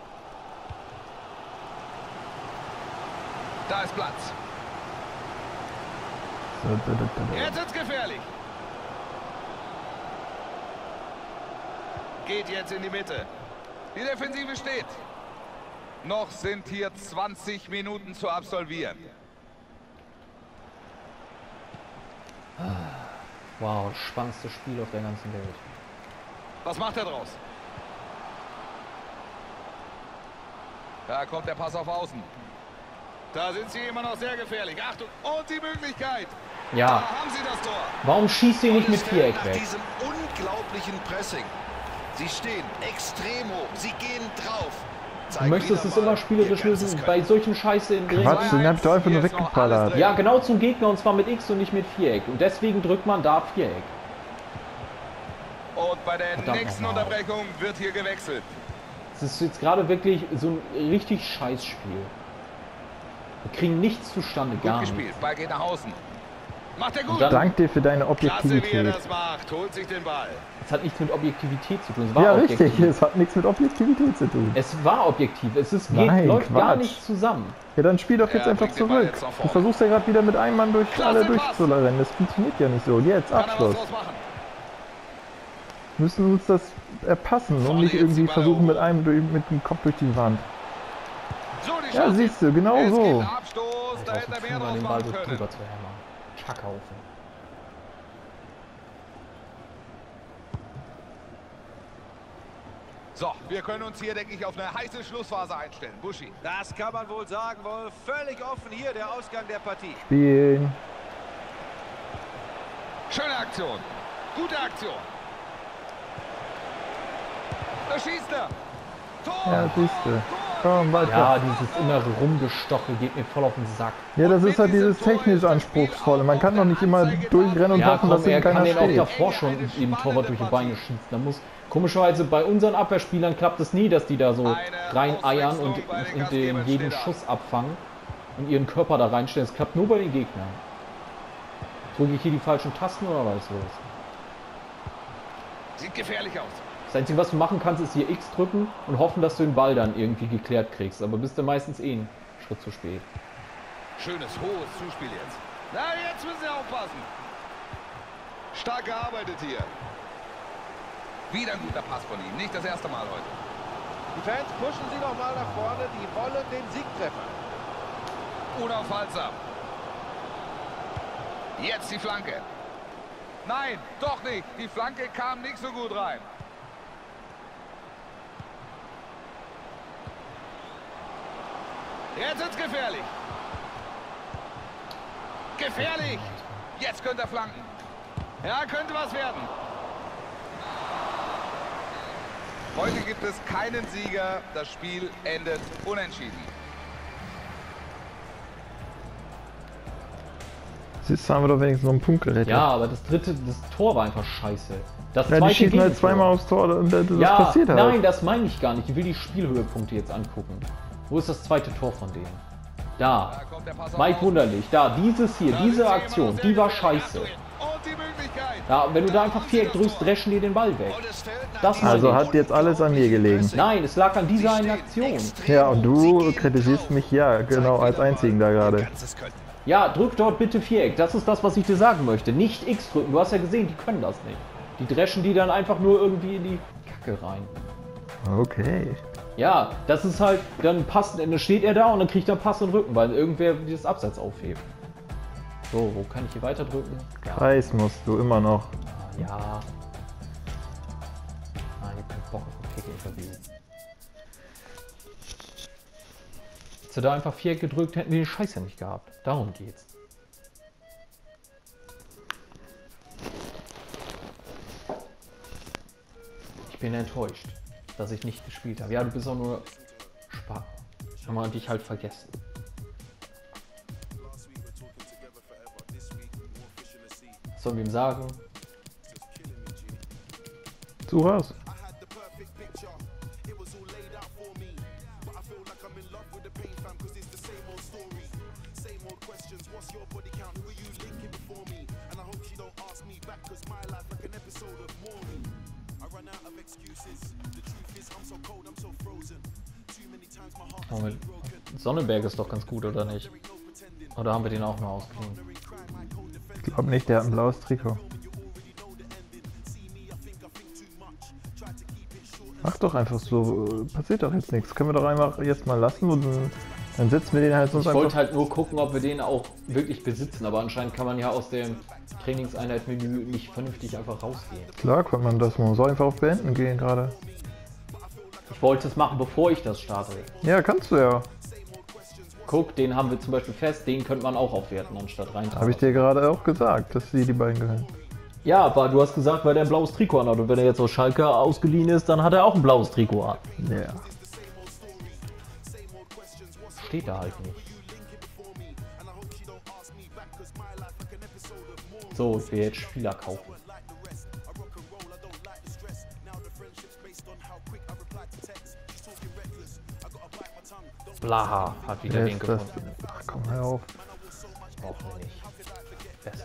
Da ist Platz. Jetzt wird's gefährlich. Geht jetzt in die Mitte. Die Defensive steht. Noch sind hier zwanzig Minuten zu absolvieren. Wow, das spannendste Spiel auf der ganzen Welt. Was macht er draus? Da kommt der Pass auf Außen. Da sind sie immer noch sehr gefährlich. Achtung, und die Möglichkeit. Da Ja, haben sie das Tor. warum schießt ihr nicht mit Viereck Nach weg? diesem unglaublichen Pressing. Sie stehen extrem hoch. Sie gehen drauf. Du Zeigen möchtest wieder es mal immer spielerisch ihr ganzes lösen, Können. bei solchen Scheiße in Dreh. Quatsch, den hab ich doch einfach nur Hier ist noch weggeballert. alles drin. Ja, genau zum Gegner und zwar mit X und nicht mit Viereck. Und deswegen drückt man da Viereck. Und bei der Verdammt nächsten nochmal. Unterbrechung wird hier gewechselt. Es ist jetzt gerade wirklich so ein richtig scheiß Spiel. Wir kriegen nichts zustande, Gut gar gespielt. nichts. Ball geht nach außen. Macht er gut. dann- Dank dir für deine Klasse, wie er Objektivität. das macht. Holt sich den Ball. Es hat nichts mit Objektivität zu tun. Es war Ja, objektiv. richtig, es hat nichts mit Objektivität zu tun. Es war objektiv. Es ist, geht, Nein, läuft gar Quatsch. nicht zusammen. Ja, dann spiel doch jetzt Er einfach bringt den Ball zurück. jetzt nach Du vorne. versuchst ja gerade wieder mit einem Mann durch Klasse alle Pass. durchzurennen. Das funktioniert ja nicht so. Und jetzt, Kann er was Abschluss. draus machen? Wir müssen uns das erpassen und Vorne nicht jetzt die irgendwie Ball versuchen hoch. mit einem durch, mit dem Kopf durch die Wand. So, die Ja, Chance. siehst du, genau Es so. gibt Abstoß. Da Alter, hätte er so mehr mal draus den Ball machen so können. drüber zu hämmern. Kackhaufen. So, wir können uns hier, denke ich, auf eine heiße Schlussphase einstellen. Buschi. Das kann man wohl sagen, Wolf. Völlig offen hier der Ausgang der Partie. Spielen. Schöne Aktion. Gute Aktion. Da schießt er. Tor. Ja, siehst du. Komm, weiter. Ja, dieses innere Rumgestoche geht mir voll auf den Sack. Ja, das ist halt dieses technisch Anspruchsvolle. Man kann doch nicht immer durchrennen und Ja, hoffen, komm, dass er ihm kann keiner den auch steht. davor schon eben Torwart durch die Beine schießen. Da muss, komischerweise bei unseren Abwehrspielern klappt es nie, dass die da so rein eiern und, und den jeden Schuss abfangen und ihren Körper da reinstellen. Es klappt nur bei den Gegnern. Drücke ich hier die falschen Tasten oder was ist los? Sieht gefährlich aus. Das Einzige, was du machen kannst, ist hier X drücken und hoffen, dass du den Ball dann irgendwie geklärt kriegst. Aber bist du meistens eh einen Schritt zu spät. Schönes, hohes Zuspiel jetzt. Na, jetzt müssen Sie aufpassen. Stark gearbeitet hier. Wieder ein guter Pass von ihm. Nicht das erste Mal heute. Die Fans pushen sie noch mal nach vorne. Die wollen den Siegtreffer. Unaufhaltsam. Jetzt die Flanke. Nein, doch nicht. Die Flanke kam nicht so gut rein. Jetzt ist gefährlich. Gefährlich. Jetzt könnte er flanken. Ja, könnte was werden. Heute gibt es keinen Sieger. Das Spiel endet unentschieden. Siehst du, haben wir doch wenigstens noch einen Punkt gerettet. Ja, aber das dritte, das Tor war einfach scheiße. Das Ja, die zweite schießen halt Gegentor. zweimal aufs Tor und das Ja, passiert halt. nein, das meine ich gar nicht. Ich will die Spielhöhepunkte jetzt angucken. Wo ist das zweite Tor von denen? Da. Da kommt der Pass auf Mike Außen. Wunderlich. Da, dieses hier, Da diese sind sie Aktion, immer noch die sehr war gefährlich. scheiße. Und die Möglichkeit. Da, wenn du da einfach Viereck drückst, dreschen die den Ball weg. Das meine Also ich. hat jetzt alles an mir gelegen. Nein, es lag an dieser einen Aktion. Ja, und du kritisierst mich ja genau als einzigen da gerade. Ja, drück dort bitte Viereck. Das ist das, was ich dir sagen möchte. Nicht X drücken. Du hast ja gesehen, die können das nicht. Die dreschen die dann einfach nur irgendwie in die Kacke rein. Okay. Ja, das ist halt, dann passt, dann steht er da und dann kriegt er einen Pass in den Rücken, weil irgendwer dieses Abseits aufhebt. So, wo kann ich hier weiter drücken? Ja. Kreis musst du immer noch. Ja. Ah, ich hab keinen Bock auf ein Kick-Interview. Hättest du da einfach Viereck gedrückt, hätten wir den Scheiß ja nicht gehabt. Darum geht's. Ich bin enttäuscht, dass ich nicht gespielt habe. Ja, du bist auch nur Spaß. Haben wir dich halt vergessen. Was sollen wir ihm sagen? Such aus. Moment. Sonnenberg ist doch ganz gut, oder nicht? Oder haben wir den auch mal ausgeliehen? Ich glaube nicht, der hat ein blaues Trikot. Mach doch einfach so, passiert doch jetzt nichts. Können wir doch einfach jetzt mal lassen und dann, dann setzen wir den halt sonst Ich wollte einfach... halt nur gucken, ob wir den auch wirklich besitzen, aber anscheinend kann man ja aus dem Trainingseinheit-Menü nicht vernünftig einfach rausgehen. Klar, kann man das, man soll einfach auf Beenden gehen gerade. Ich wollte es machen, bevor ich das starte. Ja, kannst du ja. Guck, den haben wir zum Beispiel fest, den könnte man auch aufwerten, anstatt rein. Habe ich dir gerade auch gesagt, dass sie die beiden gehören. Ja, aber du hast gesagt, weil der ein blaues Trikot anhat und wenn er jetzt aus Schalke ausgeliehen ist, dann hat er auch ein blaues Trikot an. Ja. Steht da halt nicht. So, ich will jetzt Spieler kaufen. Blaha hat wieder Wer den ist das? gefunden. Ach komm, hör auf. Brauchen wir nicht. Besser.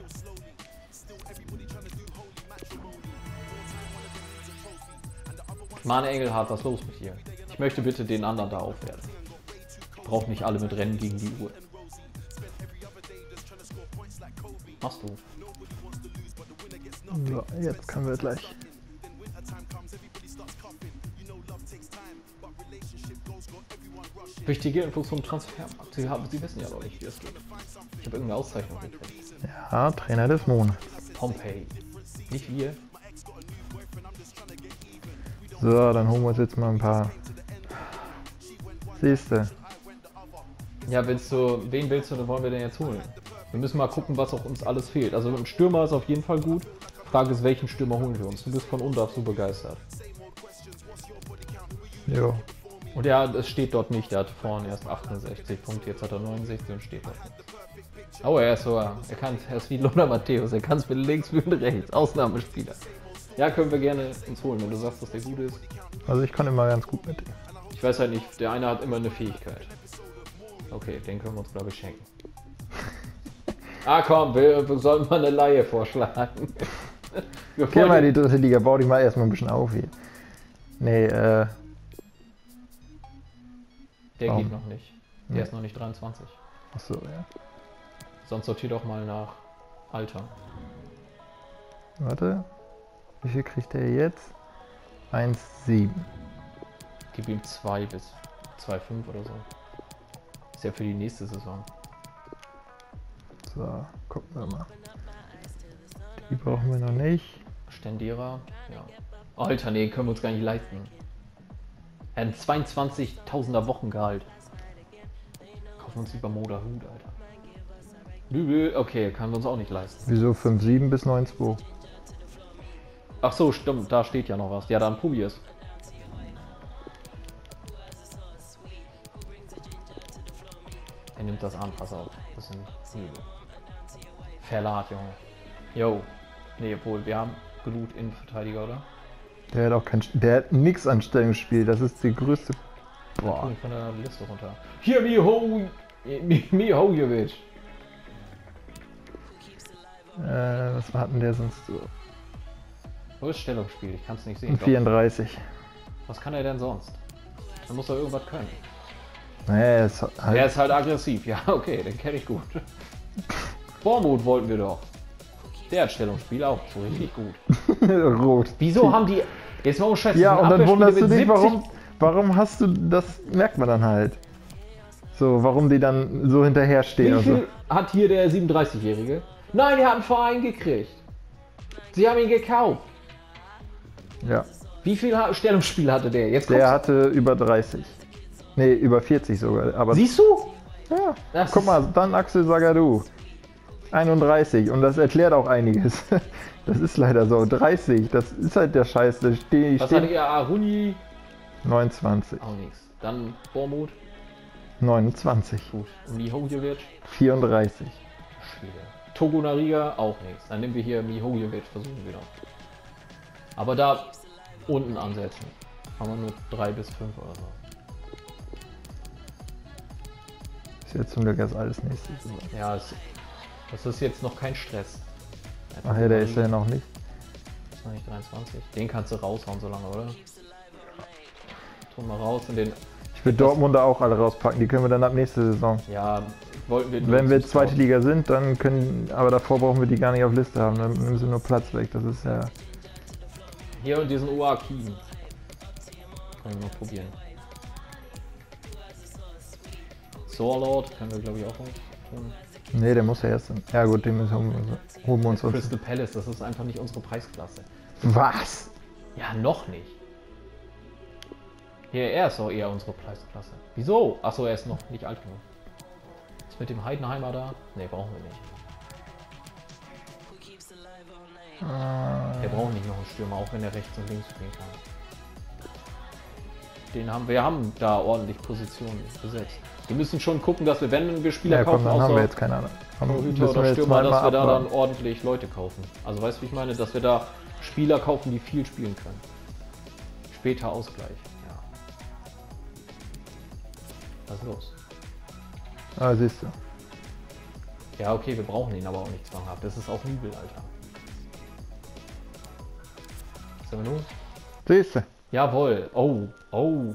Mann, Engelhardt, was ist los mit dir? Ich möchte bitte den anderen da aufwerten. Ich brauche nicht alle mit Rennen gegen die Uhr. Machst du? So, jetzt können wir gleich. Wichtige Infos zum Transfermarkt. Sie, haben, Sie wissen ja noch nicht, wie es geht. Ich habe irgendeine Auszeichnung gekriegt. Ja, Trainer des Monats. Pompey. Nicht wir. So, dann holen wir uns jetzt mal ein paar. Siehste. Ja, willst du, wen willst du, wollen wir denn jetzt holen? Wir müssen mal gucken, was auch uns alles fehlt. Also ein Stürmer ist auf jeden Fall gut. Frage ist, welchen Stürmer holen wir uns? Du bist von Undorf so begeistert. Jo. Und ja, es steht dort nicht. Er hat vorhin erst achtundsechzig Punkte, jetzt hat er neunundsechzig und steht dort nicht. Oh, er ist so, er kann, er ist wie Lothar Matthäus, er kann es mit links, mit rechts. Ausnahmespieler. Ja, können wir gerne uns holen, wenn du sagst, dass der gut ist. Also ich kann immer ganz gut mit dem. Ich weiß halt nicht, der eine hat immer eine Fähigkeit. Okay, den können wir uns, glaube ich, schenken. Ah komm, wir, wir sollten mal eine Laie vorschlagen. Geh mal in die dritte Liga, bau dich mal erstmal ein bisschen auf hier. Nee, äh... Der Warum? geht noch nicht. Der Nee. ist noch nicht dreiundzwanzig. Achso, ja. Sonst sortier doch mal nach Alter. Warte. Wie viel kriegt der jetzt? eins sieben. Gib ihm zwei bis zwei Komma fünf oder so. Ist ja für die nächste Saison. So, gucken wir mal. Die brauchen wir noch nicht. Stendera, ja. Alter, nee, können wir uns gar nicht leisten. Er hat ein zweiundzwanzigtausender Wochengehalt. Kaufen wir uns lieber Moda Hut, Alter. Übel, okay, können wir uns auch nicht leisten. Wieso fünf sieben bis neun zwei? Ach so, stimmt, da steht ja noch was. Ja, dann probier's. Er nimmt das an, pass auf. Das sind übel. Verlat, Junge. Yo. Nee, obwohl, wir haben genug Innenverteidiger, oder? Der hat auch kein. Der hat nix an Stellungsspiel. Das ist die größte. Boah. Guck von der Liste runter. Hier, Miho. Mihojevic. Äh, was hatten der sonst so? Wo ist Stellungsspiel? Ich kann es nicht sehen. Ein vierunddreißig. Was kann er denn sonst? Dann muss er irgendwas können. Nee, er ist halt. Er ist halt aggressiv. Ja, okay, den kenne ich gut. Bormuth wollten wir doch. Der hat Stellungsspiel auch so richtig gut. Rot. Wieso haben die. Jetzt mal scheiße. Ja, und dann wunderst du dich, siebzig warum, warum hast du. Das merkt man dann halt. So, warum die dann so hinterher stehen. Wie und viel so. hat hier der siebenunddreißigjährige? Nein, der hat einen Verein gekriegt. Sie haben ihn gekauft. Ja. Wie viel Stellungsspiel hatte der? Jetzt Der kommt's. hatte über dreißig. Nee, über vierzig sogar. Aber Siehst du? ja. Das Guck ist- mal, dann Axel Sagadou. einunddreißig. Und das erklärt auch einiges. Das ist leider so. dreißig. Das ist halt der Scheiß. Da stehe ich. Was hatte er? Aruni? neunundzwanzig. Auch nichts. Dann Bormuth. neunundzwanzig. Gut. Mihojevic. vierunddreißig. Schwede. Togo Nariga. Auch nichts. Dann nehmen wir hier Mihojevic. Versuchen wir doch. Aber da unten ansetzen. Haben wir nur drei bis fünf oder so. Ist jetzt zum Glück erst alles nächste Saison. Ja, es, das ist jetzt noch kein Stress. Ach ja, der ist ja noch nicht. Ist noch nicht dreiundzwanzig. Den kannst du raushauen so lange, oder? Tun mal raus und den. Ich will Dortmunder auch alle rauspacken. Die können wir dann ab nächste Saison. Ja, wollten wir. Wenn wir zum zweite Scout. Liga sind, dann können. Aber davor brauchen wir die gar nicht auf Liste haben. Dann nehmen sie nur Platz weg. Das ist ja. Hier und diesen Oakin. Können wir mal probieren. Sorlord können wir glaube ich auch noch tun. Nee, der muss ja erst. Ja gut, den müssen wir, holen wir uns uns. Crystal Palace, das ist einfach nicht unsere Preisklasse. Was? Ja, noch nicht. Hier, er ist auch eher unsere Preisklasse. Wieso? Achso, er ist noch nicht alt genug. Ist mit dem Heidenheimer da? Ne, brauchen wir nicht. Wir brauchen nicht noch einen Stürmer, auch wenn er rechts und links spielen kann. Den haben wir haben da ordentlich Positionen besetzt. Wir müssen schon gucken, dass wir, wenn wir Spieler Ja, komm, kaufen, dann haben wir außer jetzt keine Ahnung. Torhüter oder Stürmer, dass wir da dann ordentlich Leute kaufen. Also weißt du, wie ich meine? Dass wir da Spieler kaufen, die viel spielen können. Später Ausgleich, ja. Was ist los? Ah, siehst du. Ja, okay, wir brauchen ihn aber auch nicht zwanghaft. Das ist auch Nübel, Alter. Sind wir nun? Siehst du. Jawohl. Oh, oh.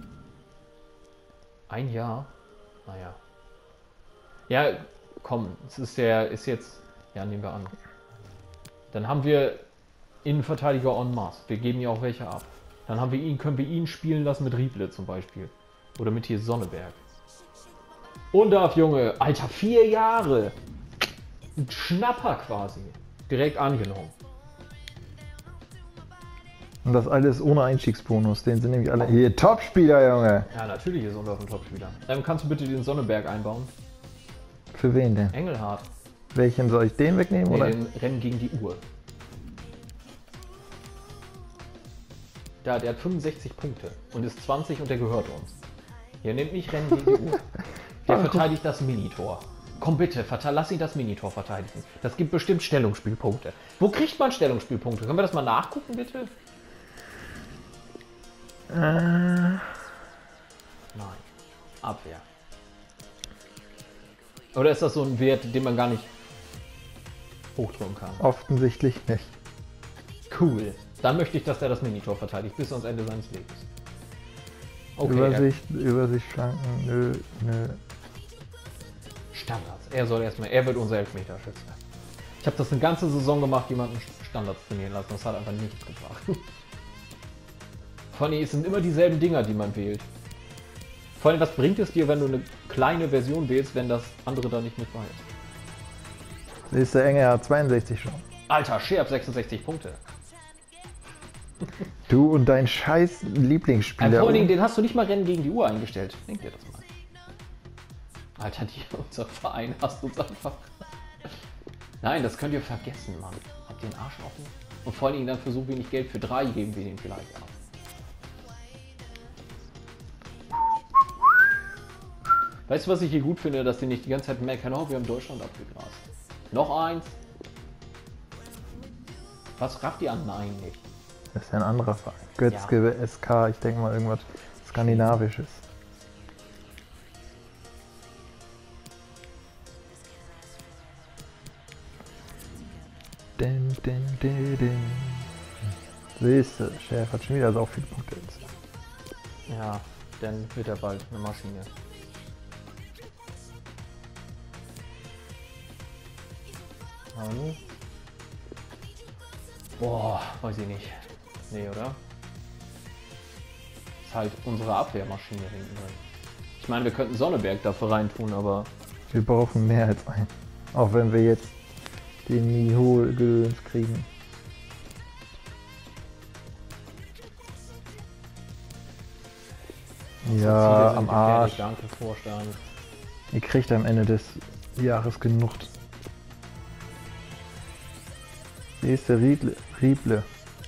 Ein Jahr? Naja. Ja, komm, es ist der, ist jetzt, ja, nehmen wir an. Dann haben wir Innenverteidiger en masse. Wir geben ja auch welche ab. Dann haben wir ihn, können wir ihn spielen lassen mit Rieble zum Beispiel. Oder mit hier Sonneberg. Und darf, Junge, Alter, vier Jahre. Ein Schnapper quasi. Direkt angenommen. Und das alles ohne Einstiegsbonus. Den sind nämlich alle. Hier, Topspieler, Junge. Ja, natürlich ist Undorf ein Topspieler. Ähm, kannst du bitte den Sonneberg einbauen? Für wen denn? Engelhardt. Welchen soll ich den wegnehmen? Nee, oder? den Rennen gegen die Uhr. Da, der hat fünfundsechzig Punkte und ist zwanzig und der gehört uns. Hier, nimmt nicht Rennen gegen die Uhr. Der verteidigt das Minitor. Komm bitte, verte- lass ihn das Minitor verteidigen. Das gibt bestimmt Stellungsspielpunkte. Wo kriegt man Stellungsspielpunkte? Können wir das mal nachgucken, bitte? Äh, Nein. Abwehr. Oder ist das so ein Wert, den man gar nicht hochdrücken kann? offensichtlich nicht. Cool. Dann möchte ich, dass der das Minitor verteidigt bis ans Ende seines Lebens. Okay, Übersicht, Übersicht, Flanken, nö, nö. Er, Standards. Er soll erstmal, er wird unser Elfmeterschütze. Ich habe das eine ganze Saison gemacht, jemanden Standards trainieren lassen. Das hat einfach nichts gebracht. Vor allem, es sind immer dieselben Dinger, die man wählt. Vor allem, was bringt es dir, wenn du eine kleine Version wählst, wenn das andere da nicht mit bei ist? Ist der Enge hat zweiundsechzig schon. Alter, Scherb sechsundsechzig Punkte. Du und dein scheiß Äh, Lieblingsspieler. vor allen Dingen, den hast du nicht mal Rennen gegen die Uhr eingestellt. Denk dir das mal. Alter, die, unser Verein hast uns einfach... Nein, das könnt ihr vergessen, Mann. Habt ihr den Arsch offen? Und vor allen Dingen dann für so wenig Geld für drei geben wir den vielleicht ab. Weißt du, was ich hier gut finde? Dass die nicht die ganze Zeit meckern, oh, wir haben Deutschland abgegrast. Noch eins. Was rafft ihr an? Nein, nicht. Das ist ja ein anderer Verein. Götzke, ja. S K, ich denke mal irgendwas Skandinavisches. Din, din, din, din. Siehst du, Chef hat schon wieder so viele Punkte jetzt. Ja, dann wird er bald eine Maschine. Hallo? Boah, weiß ich nicht. Nee, oder? Ist halt unsere Abwehrmaschine hinten drin. Ich meine, wir könnten Sonneberg dafür reintun, aber... Wir brauchen mehr als einen. Auch wenn wir jetzt den Nihol-Gedöns kriegen. Ja, am Arsch. Danke, Vorstand. Ihr kriegt am Ende des Jahres genug. Hier ist der Rieble. Rieble.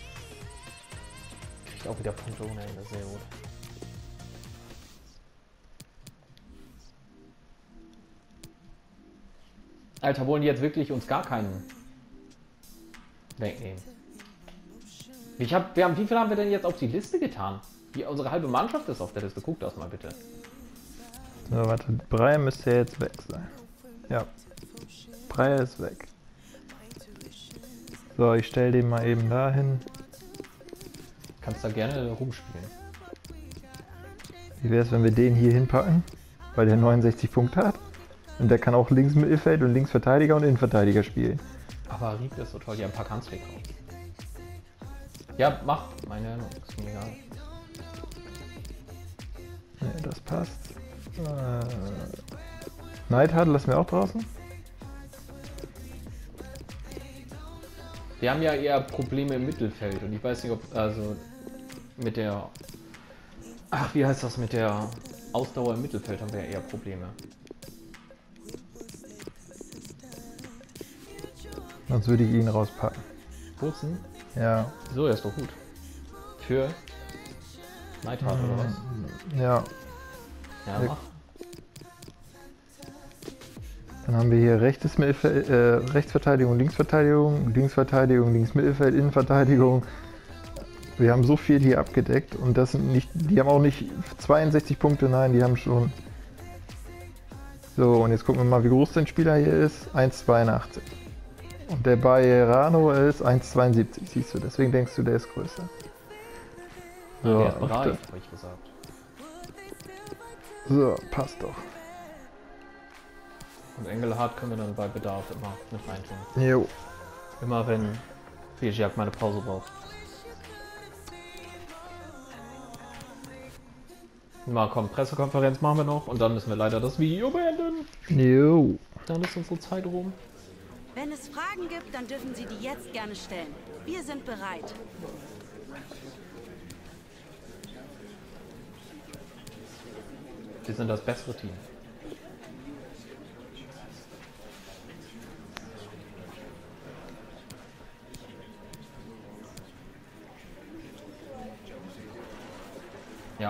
Kriegt auch wieder Punkte ohne Ende, sehr gut. Alter, wollen die jetzt wirklich uns gar keinen wegnehmen? Ich hab, wir haben, wie viel haben wir denn jetzt auf die Liste getan? Wie unsere halbe Mannschaft ist auf der Liste. Guck das mal bitte. So, warte, Breyer müsste jetzt weg sein. Ja. Breyer ist weg. So, ich stelle den mal eben dahin. Kannst da gerne rumspielen. Wie wäre es, wenn wir den hier hinpacken? Weil der neunundsechzig Punkte hat. Und der kann auch links Mittelfeld und links Verteidiger und Innenverteidiger spielen. Aber Ried ist so toll, die haben ein paar Kanzler gekauft. Ja, mach. Meine Ernennung ist mir egal. Ne, das passt. Äh, Neidhardt lassen wir auch draußen. Wir haben ja eher Probleme im Mittelfeld und ich weiß nicht, ob, also mit der, ach, wie heißt das, mit der Ausdauer im Mittelfeld haben wir ja eher Probleme. Sonst würde ich ihn rauspacken. Kurzen? Ja. So, er ist doch gut. Für Neidhardt oder was? Ja. Ja, mach. Dann haben wir hier rechtes Mittelfeld, äh, Rechtsverteidigung, Linksverteidigung, Linksverteidigung, Linksmittelfeld, Innenverteidigung. Wir haben so viel hier abgedeckt und das sind nicht, die haben auch nicht zweiundsechzig Punkte, nein, die haben schon. So, und jetzt gucken wir mal, wie groß der Spieler hier ist. eins Komma zweiundachtzig. Und der Bayerano ist eins Komma zweiundsiebzig, siehst du, deswegen denkst du, der ist größer. So, der ist bereit, habe ich gesagt. So, passt doch. Und Engelhardt können wir dann bei Bedarf immer mit reintun. Jo. Immer wenn Fischjagd meine Pause braucht. Mal komm, Pressekonferenz machen wir noch und dann müssen wir leider das Video beenden. Jo. Dann ist unsere Zeit rum. Wenn es Fragen gibt, dann dürfen Sie die jetzt gerne stellen. Wir sind bereit. Wir sind das bessere Team. Ja.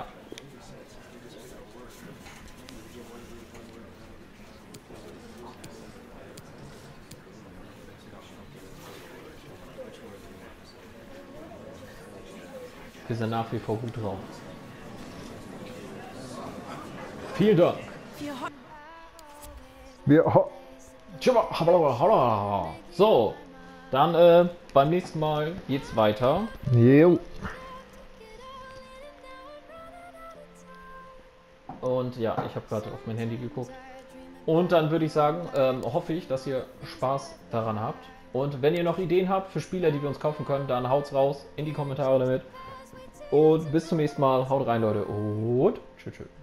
Wir sind nach wie vor gut drauf. Vielen Dank. Wir ho So, dann äh, beim nächsten Mal geht's weiter. Jo. Und ja, ich habe gerade auf mein Handy geguckt. Und dann würde ich sagen, ähm, hoffe ich, dass ihr Spaß daran habt. Und wenn ihr noch Ideen habt für Spieler, die wir uns kaufen können, dann haut's raus in die Kommentare damit. Und bis zum nächsten Mal. Haut rein, Leute. Und tschüss. tschüss.